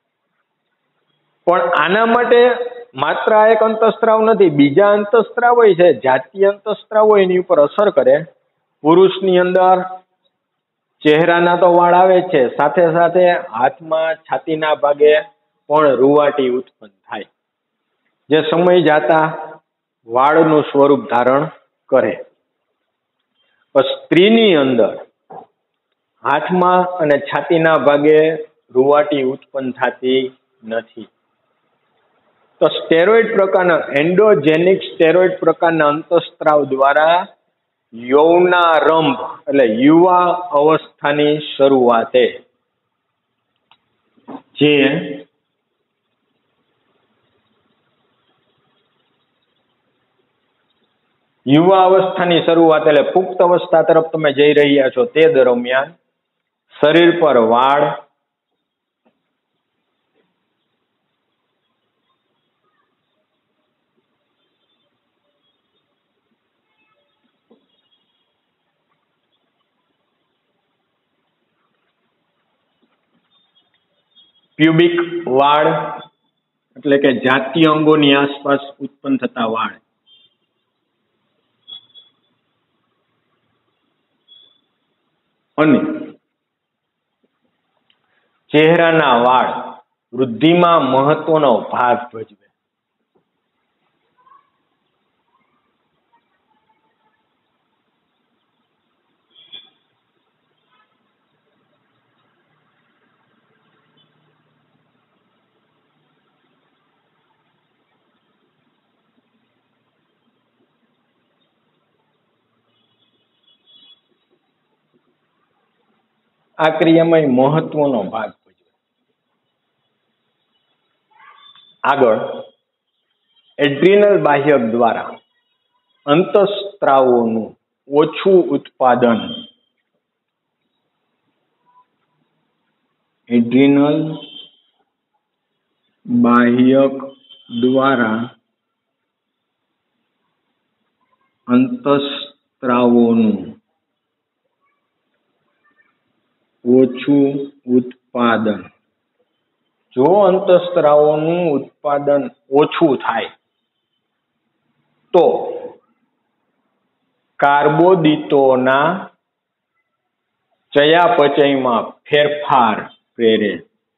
પણ આના માટે માત્ર એક અંતઃસ્ત્રાવ નથી, બીજા અંતઃસ્ત્રાવ હોય છે, જાતીય અંતઃસ્ત્રાવ હોય એની ઉપર અસર કરે. પુરુષની અંદર ચહેરાના તો વાળ આવે છે, સાથે સાથે હાથમાં છાતીના ભાગે પણ રૂવાટી ઉત્પન્ન થાય, જે સમય જતા વાળનું સ્વરૂપ ધારણ કરે. પણ સ્ત્રીની અંદર હાથમાં અને છાતીના ભાગે રૂવાટી ઉત્પન્ન થતી નથી. તો સ્ટેરોઇડ પ્રકારના એન્ડોજેનિક સ્ટેરોઇડ પ્રકારના અંતઃસ્ત્રાવ દ્વારા યૌનારંભ એટલે યુવા અવસ્થાની શરૂઆતે જે યુવા અવસ્થાની શરૂઆત એટલે પુખ્ત અવસ્થા તરફ તમે જઈ રહ્યા છો તે દરમિયાન શરીર પર વાળ, પ્યુબિક વાળ એટલે કે જાતીય અંગોની આસપાસ ઉત્પન્ન થતા વાળ, અને ચહેરાના વાળ વૃદ્ધિમાં મહત્વનો ભાગ ભજવે. આ ક્રિયામાં મહત્વનો ભાગ ભજવે. આગળ એડ્રીનલ બાહ્યક દ્વારા અંતઃસ્ત્રાવોનું ઓછું ઉત્પાદન. એડ્રીનલ બાહ્યક દ્વારા અંતઃસ્ત્રાવોનું ઓછું ઉત્પાદન. જો અંતઃસ્ત્રાવોનું ઉત્પાદન ઓછું થાય તો કાર્બોદિતોના ચયાપચયમાં ફેરફાર પ્રેરે.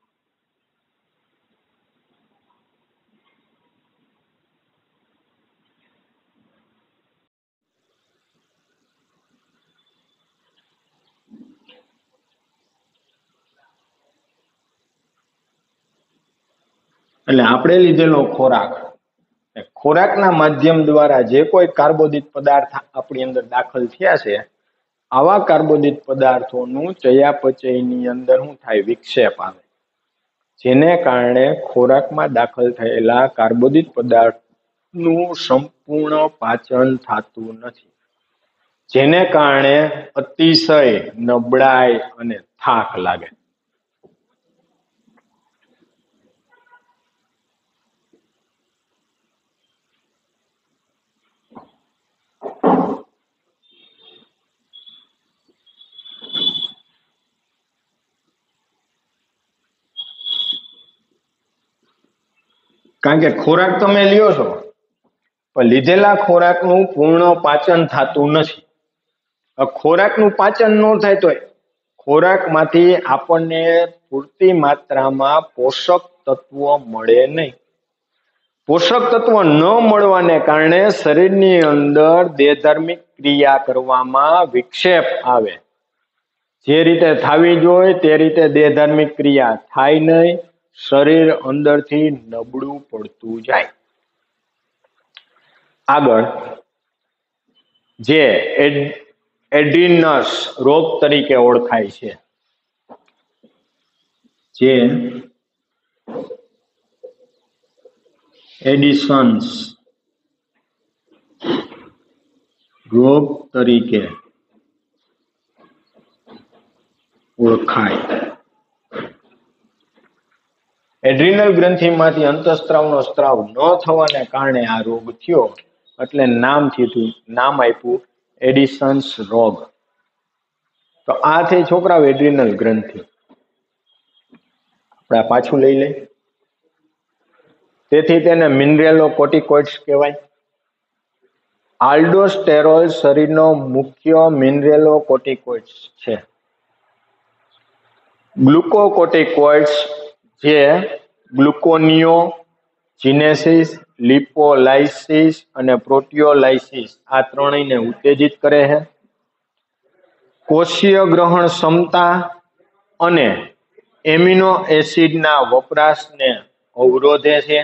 એટલે આપણે લીધેલો ખોરાકના માધ્યમ દ્વારા જે કોઈ કાર્બોદિત પદાર્થ આપણી અંદર દાખલ થયા છે, આવા કાર્બોદિત પદાર્થોનું ચયાપચયની અંદર શું થાય? વિક્ષેપ આવે, જેને કારણે ખોરાકમાં દાખલ થયેલા કાર્બોદિત પદાર્થનું સંપૂર્ણ પાચન થતું નથી, જેને કારણે અતિશય નબળાઈ અને થાક લાગે. કારણ કે ખોરાક તમે લ્યો છો પણ લીધેલા ખોરાકનું પૂર્ણ પાચન થતું નથી. ખોરાકનું પાચન ન થાય તો ખોરાકમાંથી આપણને પૂરતી માત્રામાં પોષક તત્વો મળે નહીં. પોષક તત્વો ન મળવાને કારણે શરીરની અંદર દેહધાર્મિક ક્રિયા કરવામાં વિક્ષેપ આવે. જે રીતે થવી જોઈએ તે રીતે દેહધાર્મિક ક્રિયા થાય નહીં, શરીર અંદરથી નબળું પડતું જાય. આગળ જે એડ્રીનસ રોગ તરીકે ઓળખાય છે, જે એડિશન્સ રોગ તરીકે ઓળખાય. એડ્રીનલ ગ્રંથિમાંથી અંતઃસ્ત્રાવનો સ્ત્રાવ ન થવાને કારણે આ રોગ થયો, એટલે નામ આપ્યું એડિશન્સ રોગ. તો આ થઈ છોકરાઓ એડ્રીનલ ગ્રંથિ. આપણે પાછું લઈ લઈએ. તેથી તેને મિનરેલોકોર્ટિકોઇડ્સ કહેવાય. આલ્ડોસ્ટેરોલ શરીરનો મુખ્ય મિનરેલોકોર્ટિકોઇડ્સ છે. ગ્લુકોકોર્ટિકોઇડ્સ જે ગ્લુકોનિયોજિનેસિસ, લિપોલાઇસિસ અને પ્રોટીયોલાઇસિસ આ ત્રણેયને ઉત્તેજિત કરે છે. કોષીય ગ્રહણ ક્ષમતા અને એમિનો એસિડના વપરાશને અવરોધે છે.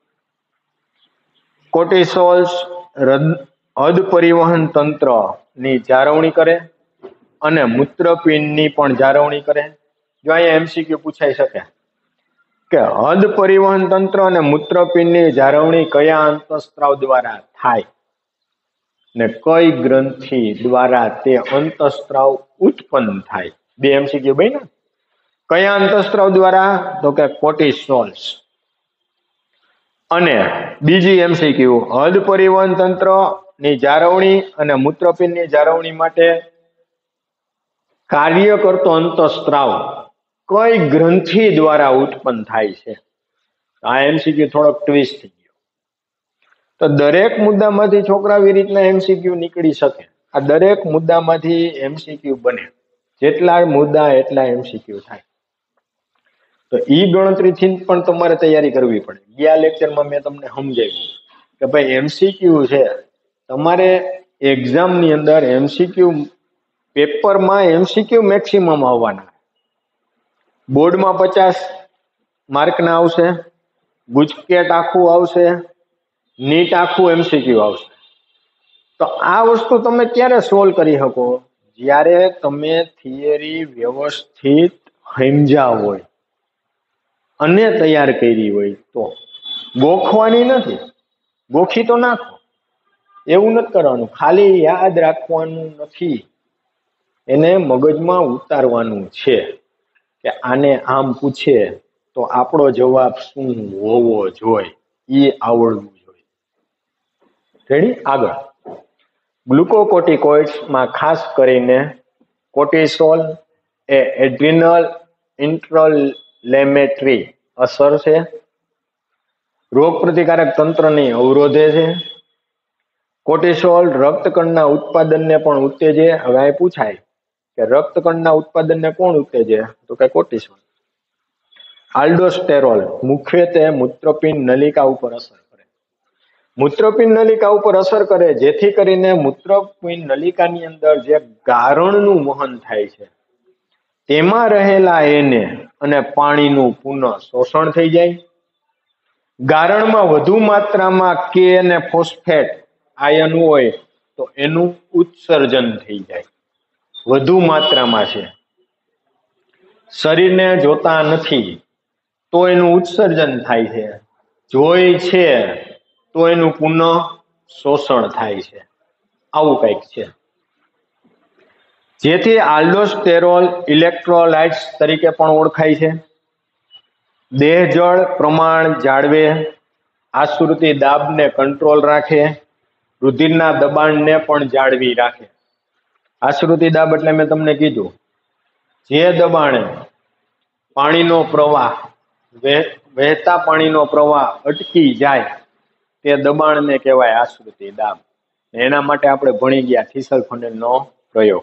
કોર્ટિસોલ્સ હૃદ પરિવહન તંત્રની જાળવણી કરે અને મૂત્રપિંડની પણ જાળવણી કરે. જો અહીંયા એમસીક્યુ પૂછાઈ શકે કે હૃદ પરિવહન તંત્ર અને મૂત્રપિંડની જાળવણી કયા અંતઃસ્ત્રાવ દ્વારા થાય ને કઈ ગ્રંથિ દ્વારા તે અંતઃસ્ત્રાવ ઉત્પન્ન થાય? બે એમસીક્યુ બન્યા. કયા અંતઃસ્ત્રાવ દ્વારા? તો કે કોર્ટિસોલ્સ. અને બીજી એમસીક્યુ હૃદ પરિવહન તંત્રની જાળવણી અને મૂત્રપિંડની જાળવણી માટે કાર્ય કરતો અંતઃસ્ત્રાવ કઈ ગ્રંથિ દ્વારા ઉત્પન્ન થાય છે? આ એમસીક્યુ થોડોક ટ્વિસ્ટ થઈ ગયો. તો દરેક મુદ્દામાંથી છોકરા આવી રીતના એમસીક્યુ નીકળી શકે. આ દરેક મુદ્દામાંથી એમસીક્યુ બને. જેટલા મુદ્દા એટલા એમસીક્યુ થાય. તો ઈ ગણતરીથી પણ તમારે તૈયારી કરવી પડે. ગયા લેક્ચરમાં મેં તમને સમજાવ્યું કે ભાઈ એમસીક્યુ છે, તમારે એક્ઝામની અંદર એમસીક્યુ પેપરમાં એમસીક્યુ મેક્સિમમ આવવાના. બોર્ડમાં 50 માર્કના આવશે, ગુજકેટ આખું આવશે, નીટ આખું એમસીક્યુ આવશે. તો આ વસ્તુ તમે ક્યારે સોલ્વ કરી શકો? જ્યારે તમે થિયરી વ્યવસ્થિત સમજ્યા હોય અને તૈયાર કરી હોય તો. ગોખવાની નથી. ગોખી તો નાખો, એવું નથી કરવાનું. ખાલી યાદ રાખવાનું નથી, એને મગજમાં ઉતારવાનું છે કે આને આમ પૂછે તો આપણો જવાબ શું હોવો જોઈએ, એ આવડવું જોઈએ. રેડી? આગળ. ગ્લુકોકોર્ટિકોઇડ્સમાં ખાસ કરીને કોર્ટિસોલ એ એડ્રિનલ ઇન્ફ્લેમેટરી અસર છે. રોગ પ્રતિકારક તંત્રને અવરોધે છે. કોર્ટિસોલ રક્તકણના ઉત્પાદનને પણ ઉત્તેજે. હવે આ પૂછાય કે રક્તકણના ઉત્પાદનને કોણ ઉત્તેજે? તો કે કોર્ટિસોલ. આલ્ડોસ્ટેરોલ મુખ્યત્વે મૂત્રપિંડ નલિકા ઉપર અસર કરે. મૂત્રપિંડ નલિકા ઉપર અસર કરે જેથી કરીને મૂત્રપિંડ નલિકાની અંદર જે ગારણનું વહન થાય છે તેમાં રહેલા એને અને પાણીનું પુનઃ શોષણ થઈ જાય. ગારણમાં વધુ માત્રામાં કે અને ફોસ્ફેટ આયન હોય તો એનું ઉત્સર્જન થઈ જાય. વધુ માત્રામાં છે, શરીરને જોતા નથી તો એનું ઉત્સર્જન થાય છે, જોઈ છે તો એનું પુનઃ શોષણ થાય છે. આવું કંઈક છે. જેથી આલ્ડોસ્ટેરોલ ઇલેક્ટ્રોલાઇટ્સ તરીકે પણ ઓળખાય છે. દેહ જળ પ્રમાણ જાળવે, આશ્રુતિ દાબને કંટ્રોલ રાખે, રુધિરના દબાણને પણ જાળવી રાખે. આશ્રુતિ દાબ એટલે મેં તમને કીધું, જે દબાણે પાણીનો પ્રવાહ વહેતા પાણીનો પ્રવાહ અટકી જાય તે દબાણને કહેવાય આશ્રુતિ દાબ. એના માટે આપણે ભણી ગયા થીસલ ફનેલનો પ્રયોગ.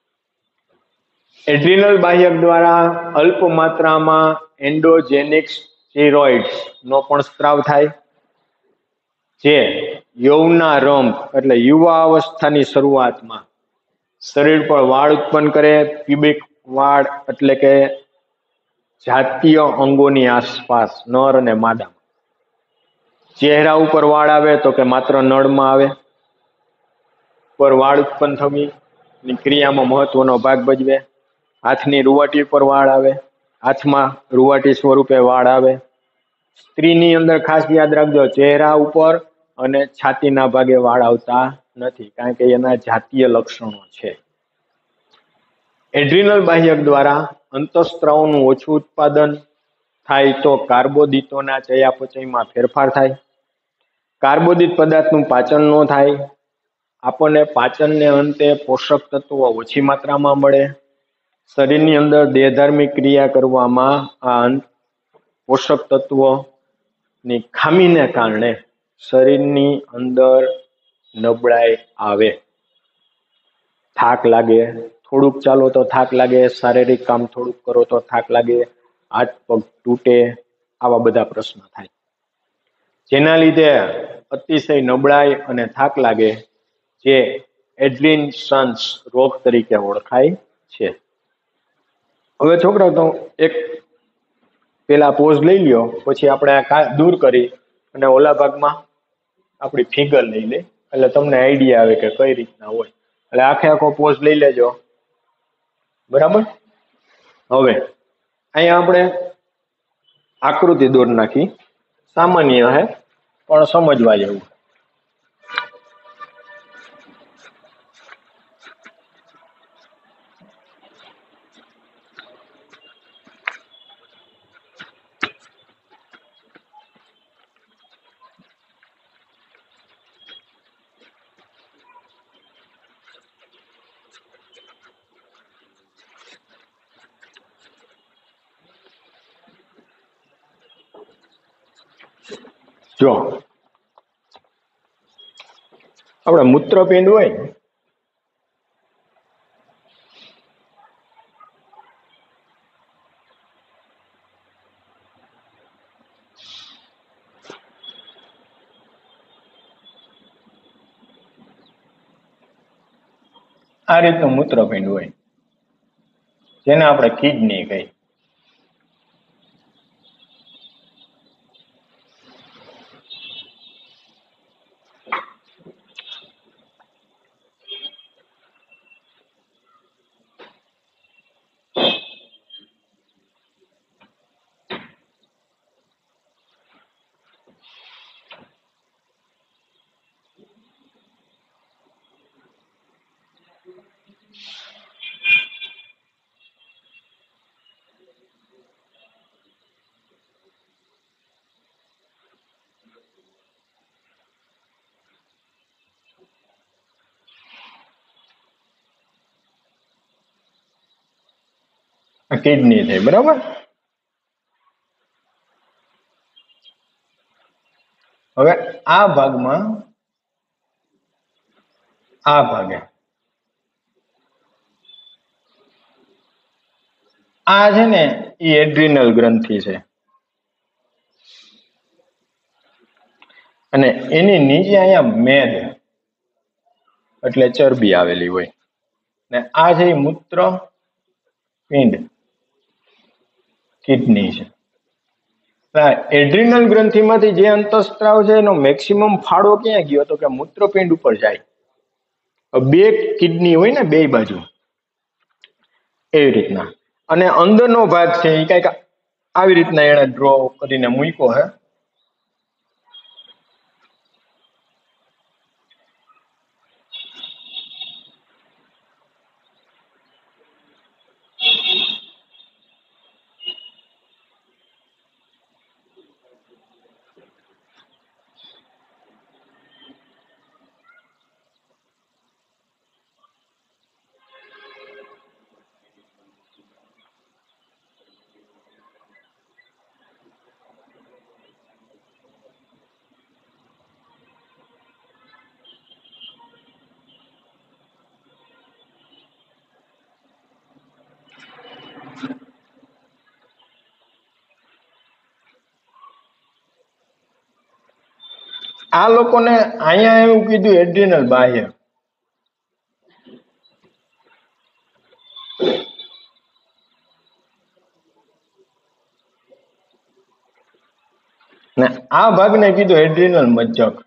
એડ્રિનલ બાહ્યક દ્વારા અલ્પ માત્રામાં એન્ડોજેનિક સ્ટીરોઇડ્સ નો પણ સ્ત્રાવ થાય, જે યૌવનારંભ એટલે યુવા અવસ્થાની શરૂઆતમાં શરીર પર વાળ ઉત્પન્ન કરે. પ્યુબિક વાળ એટલે કે જાતીય અંગોની આસપાસ નર અને માદા. ચહેરા ઉપર વાળ આવે તો કે માત્ર નળમાં આવે. પર વાળ ઉત્પન્ન થવી, ની ક્રિયામાં મહત્વનો ભાગ ભજવે. હાથની રૂવાટી પર વાળ આવે, હાથમાં રૂવાટી સ્વરૂપે વાળ આવે. સ્ત્રીની અંદર ખાસ યાદ રાખજો, ચહેરા ઉપર અને છાતીના ભાગે વાળ આવતા નથી, કારણ કે એના જાતીય લક્ષણો છે. એડ્રિનલ બાહ્યક દ્વારા અંતઃસ્ત્રાવોનું ઓછું ઉત્પાદન થાય તો કાર્બોદિતોના ચયાપચયમાં ફેરફાર થાય. કાર્બોદિત પદાર્થનું પાચન ન થાય, આપણને પાચનને અંતે પોષક તત્વો ઓછી માત્રામાં મળે. શરીરની અંદર દેહધાર્મિક ક્રિયા કરવામાં આ પોષક તત્વોની ખામીને કારણે શરીરની અંદર નબળાઈ આવે. થાક લાગે, થોડુંક ચાલો તો થાક લાગે, શારીરિક કામ થોડુંક કરો તો થાક લાગે, હાથ પગ તૂટે, આવા બધા પ્રશ્નો થાય. જેના લીધે અતિશય નબળાઈ અને થાક લાગે, જે એડ્રિનસન્સ રોગ તરીકે ઓળખાય છે. હવે છોકરા, તો એક પેલા પોઝ લઈ લ્યો, પછી આપણે આ દૂર કરી અને ઓલા ભાગમાં આપણી ફિગર લઈ લે, એટલે તમને આઈડિયા આવે કે કઈ રીતના હોય. એટલે આખે આખો પોઝ લઈ લેજો, બરાબર. હવે અહીંયા આપણે આકૃતિ દોર નાખી, સામાન્ય હે પણ સમજવા જેવું. જો આપણે મૂત્રપિંડ હોય, આ રીતનું મૂત્રપિંડ હોય, જેને આપણે કિડની કહીએ. કિડની થઈ, બરાબર. હવે આ ભાગમાં, આ ભાગે આ છે ને એ એડ્રિનલ ગ્રંથિ છે, અને એની નીચે અહીંયા મેદ એટલે ચરબી આવેલી હોય, ને આ છે મૂત્ર પિંડ, કિડની છે. એડ્રિનલ ગ્રંથિમાંથી જે અંતઃસ્ત્રાવ છે એનો મેક્સિમમ ફાળો ક્યાં ગયો, તો કે મૂત્રપિંડ ઉપર જાય. બે કિડની હોય ને બે બાજુ, એવી રીતના. અને અંદરનો ભાગ છે એ કઈક આવી રીતના એને ડ્રો કરીને મૂક્યો હે. આ લોકોને અહીંયા એવું કીધું એડ્રિનલ બાહ્ય, ને આ ભાગને કીધું એડ્રિનલ મજ્જક.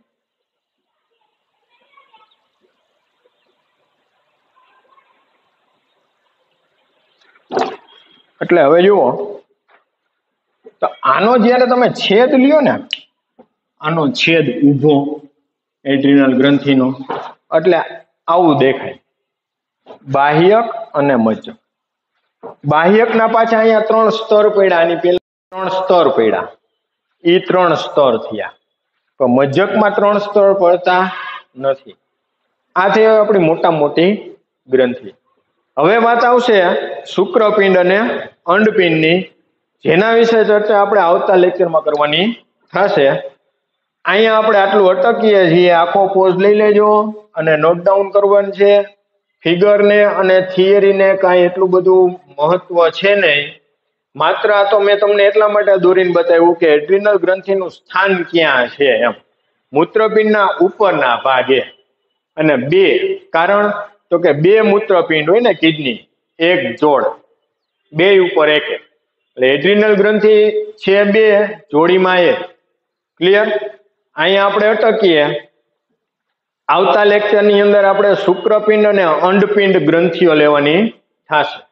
એટલે હવે જુઓ તો આનો જ્યારે તમે છેદ લ્યો ને, આનો છેદ ઊભો એડ્રિનલ ગ્રંથિનો, એટલે આવું દેખાય, બાહ્યક અને મજ્જક. બાહ્યકના પાછા અહીંયા 3 સ્તર પડ્યા, આની પહેલા 3 સ્તર પડ્યા, એ 3 સ્તર થયા. તો મજ્જકમાં 3 સ્તર પડતા નથી. આ છે આપણી મોટામાં મોટી ગ્રંથિ. હવે વાત આવશે શુક્રપિંડ અને અંડપિંડની, જેના વિશે ચર્ચા આપણે આવતા લેક્ચરમાં કરવાની થશે. અહીંયા આપણે આટલું અટકીએ છીએ. આખો પોઝ લઈ લેજો અને નોટ ડાઉન કરવાનું છે. ફિગરને અને થિયરીને કાંઈ એટલું બધું મહત્વ છે નહીં. માત્ર આ તો મેં તમને એટલા માટે દોરીને બતાવ્યું કે એડ્રિનલ ગ્રંથિનું સ્થાન ક્યાં છે એમ, મૂત્રપિંડના ઉપરના ભાગે. અને 2 કારણ તો કે 2 મૂત્રપિંડ હોય ને કિડની, એક જોડ, 2 ઉપર 1 એટલે એડ્રિનલ ગ્રંથિ છે 2, જોડીમાં 1. ક્લિયર? અહીંયા આપણે અટકીએ. આવતા લેક્ચરની અંદર આપણે શુક્રપિંડ અને અંડપિંડ ગ્રંથિઓ લેવાની થશે.